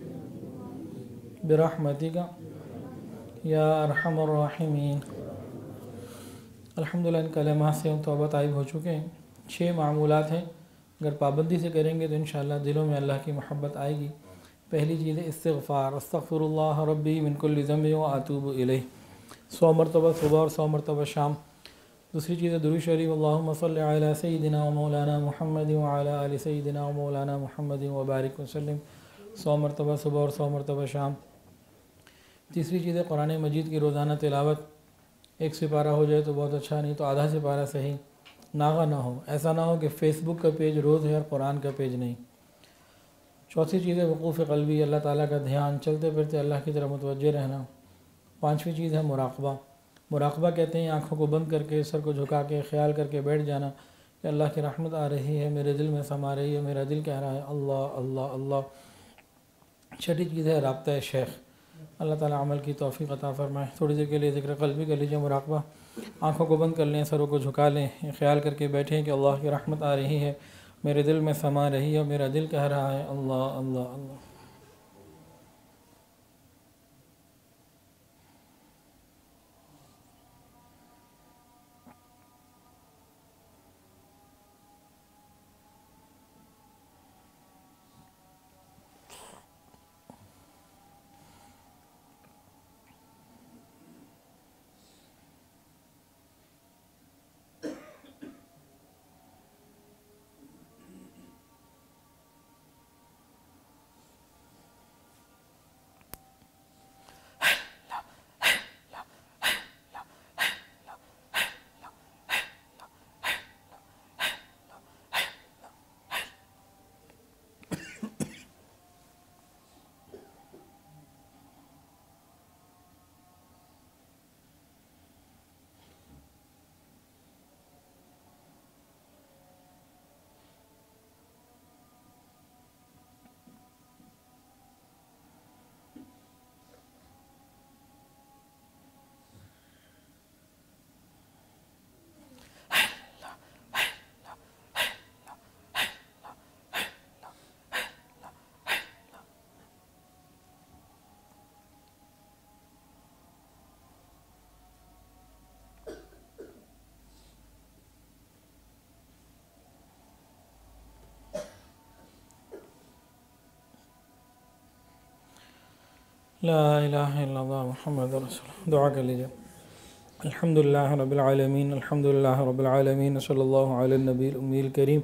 برحمتک یا ارحم الراحمین۔ الحمدللہ ان کلمات سے ہم توبہ طائب ہو چکے ہیں۔ چھ معمولات ہیں، اگر پابندی سے کریں گے تو انشاءاللہ دلوں میں اللہ کی محبت آئے گی۔ پہلی چیز ہے استغفار، استغفر اللہ ربی من کل ذنب واتوب الیہ، سو مرتبہ صبح اور سو مرتبہ شام۔ دوسری چیز ہے درود شریف، اللہم صلی علی سیدنا و مولانا محمد وعلی آل سیدنا و مولانا محمد وبارک وسلم، سو مرتبہ صبح اور سو مرتبہ شام۔ تیسری چیز ہے قرآن مجید کی روزانہ تلاوت، ایک سپارہ ہو جائے تو بہت اچھا، نہیں تو آدھا سپارہ صحیح، ناغہ نہ ہو، ایسا نہ ہو کہ فیس بک کا پیج روز ہے اور قرآن کا پیج نہیں۔ چوتھی چیز ہے وقوف قلبی، اللہ تعالیٰ کا دھیان، چلتے پھرتے اللہ کی طرف متوجہ رہنا۔ پانچویں چیز ہے مراقبہ، مراقبہ کہتے ہیں آنکھوں کو بند کر کے سر کو جھکا کے خیال کر کے بیٹھ جانا کہ اللہ کی رحمت آ رہی ہے، میرے دل میں سما رہی ہے، میرا دل کہہ رہا ہے اللہ اللہ اللہ۔ چھٹی چیز ہے رابطہ شیخ، اللہ تعالیٰ عمل کی توفیق عطا فرمائے۔ تھوڑی دیر کے لیے ذکر قلبی کر لیجیے، مراقبہ۔ آنکھوں کو بند کر لیں، سروں کو جھکا لیں، خیال کر کے بیٹھیں کہ اللہ کی رحمت آ رہی ہے، میرے دل میں سما رہی ہے اور میرا دل کہہ رہا ہے اللہ اللہ اللہ۔ لا الہ الا اللہ محمد رسول اللہ۔ دعا کر لیجیے۔ الحمدللہ رب العالمین، الحمدللہ رب العالمین، صلی اللہ علی النبی الامی الکریم۔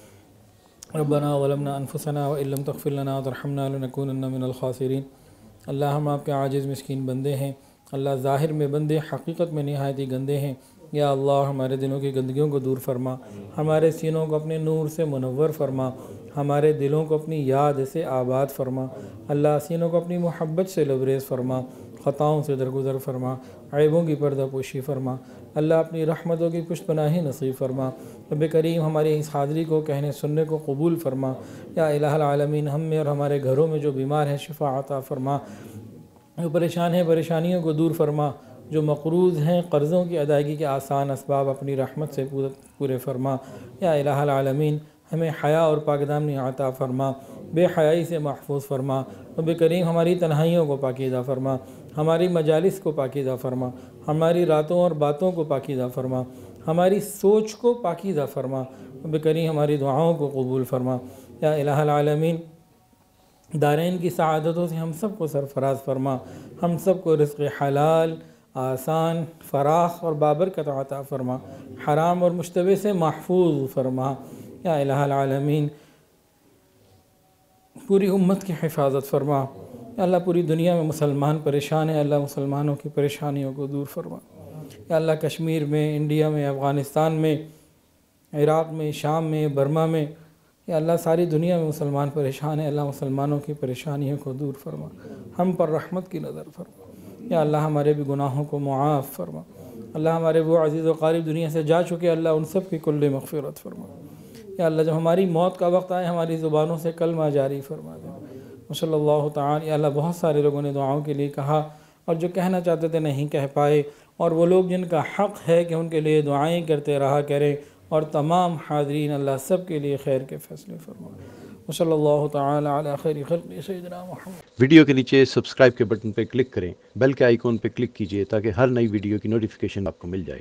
ربنا ظلمنا انفسنا وان لم تغفر لنا وترحمنا لنکونن من الخاسرین۔ اللہ ہم آپ کے عاجز مسکین بندے ہیں، اللہ ظاہر میں بندے، حقیقت میں نہایت ہی گندے ہیں۔ یا اللہ ہمارے دلوں کی گندگیوں کو دور فرما، ہمارے سینوں کو اپنے نور سے منور فرما، ہمارے دلوں کو اپنی یاد سے آباد فرما، اللہ سینوں کو اپنی محبت سے لبریز فرما، خطاؤں سے درگزر فرما، عیبوں کی پردہ پوشی فرما، اللہ اپنی رحمتوں کی پشت پناہی نصیب فرما۔ رب کریم ہماری اس حاضری کو کہنے سننے کو قبول فرما۔ یا الہ العالمین ہم میں اور ہمارے گھروں میں جو بیمار ہیں شفا عطا فرما، جو پریشان ہیں پریشانیوں کو دور فرما، جو مقروض ہیں قرضوں کی ادائیگی کے آسان اسباب اپنی رحمت سے پورے فرما۔ یا الہ العالمین ہمیں حیا اور پاکدامنی عطا فرما، بے حیائی سے محفوظ فرما۔ رب کریم ہماری تنہائیوں کو پاکیزہ فرما، ہماری مجالس کو پاکیزہ فرما، ہماری راتوں اور باتوں کو پاکیزہ فرما، ہماری سوچ کو پاکیزہ فرما۔ رب کریم ہماری دعاؤں کو قبول فرما۔ یا الہ العالمین دارین کی سعادتوں سے ہم سب کو سرفراز فرما، ہم سب کو رزق حلال آسان فراخ اور بابرکت عطا فرما، حرام اور مشتبہ سے محفوظ فرما۔ یا الہ العالمین پوری امت کی حفاظت فرما۔ یا اللہ پوری دنیا میں مسلمان پریشان ہیں، اللہ مسلمانوں کی پریشانیوں کو دور فرما۔ یا اللہ کشمیر میں، انڈیا میں، افغانستان میں، عراق میں، شام میں، برما میں، یا اللہ ساری دنیا میں مسلمان پریشان ہیں، اللہ مسلمانوں کی پریشانیوں کو دور فرما، ہم پر رحمت کی نظر فرما۔ یا اللہ ہمارے بھی گناہوں کو معاف فرما، اللہ ہمارے وہ عزیز و قریب دنیا سے جا چکے اللہ ان سب کی کل مغفرت فرما۔ یا اللہ جب ہماری موت کا وقت آئے ہماری زبانوں سے کلمہ جاری فرما دے۔ صلی اللہ تعالی۔ یا اللہ بہت سارے لوگوں نے دعاؤں کے لیے کہا اور جو کہنا چاہتے تھے نہیں کہہ پائے، اور وہ لوگ جن کا حق ہے کہ ان کے لیے دعائیں کرتے رہا کریں، اور تمام حاضرین اللہ سب کے لیے خیر کے فیصلے فرما۔ صلی اللہ تعالی علی خیر خلق سیدنا محمد۔ ویڈیو کے نیچے سبسکرائب کے بٹن پہ کلک کریں، بیل کے آئیکن پہ کلک کیجئے تاکہ ہر نئی ویڈیو کی نوٹیفیکیشن آپ کو مل جائے۔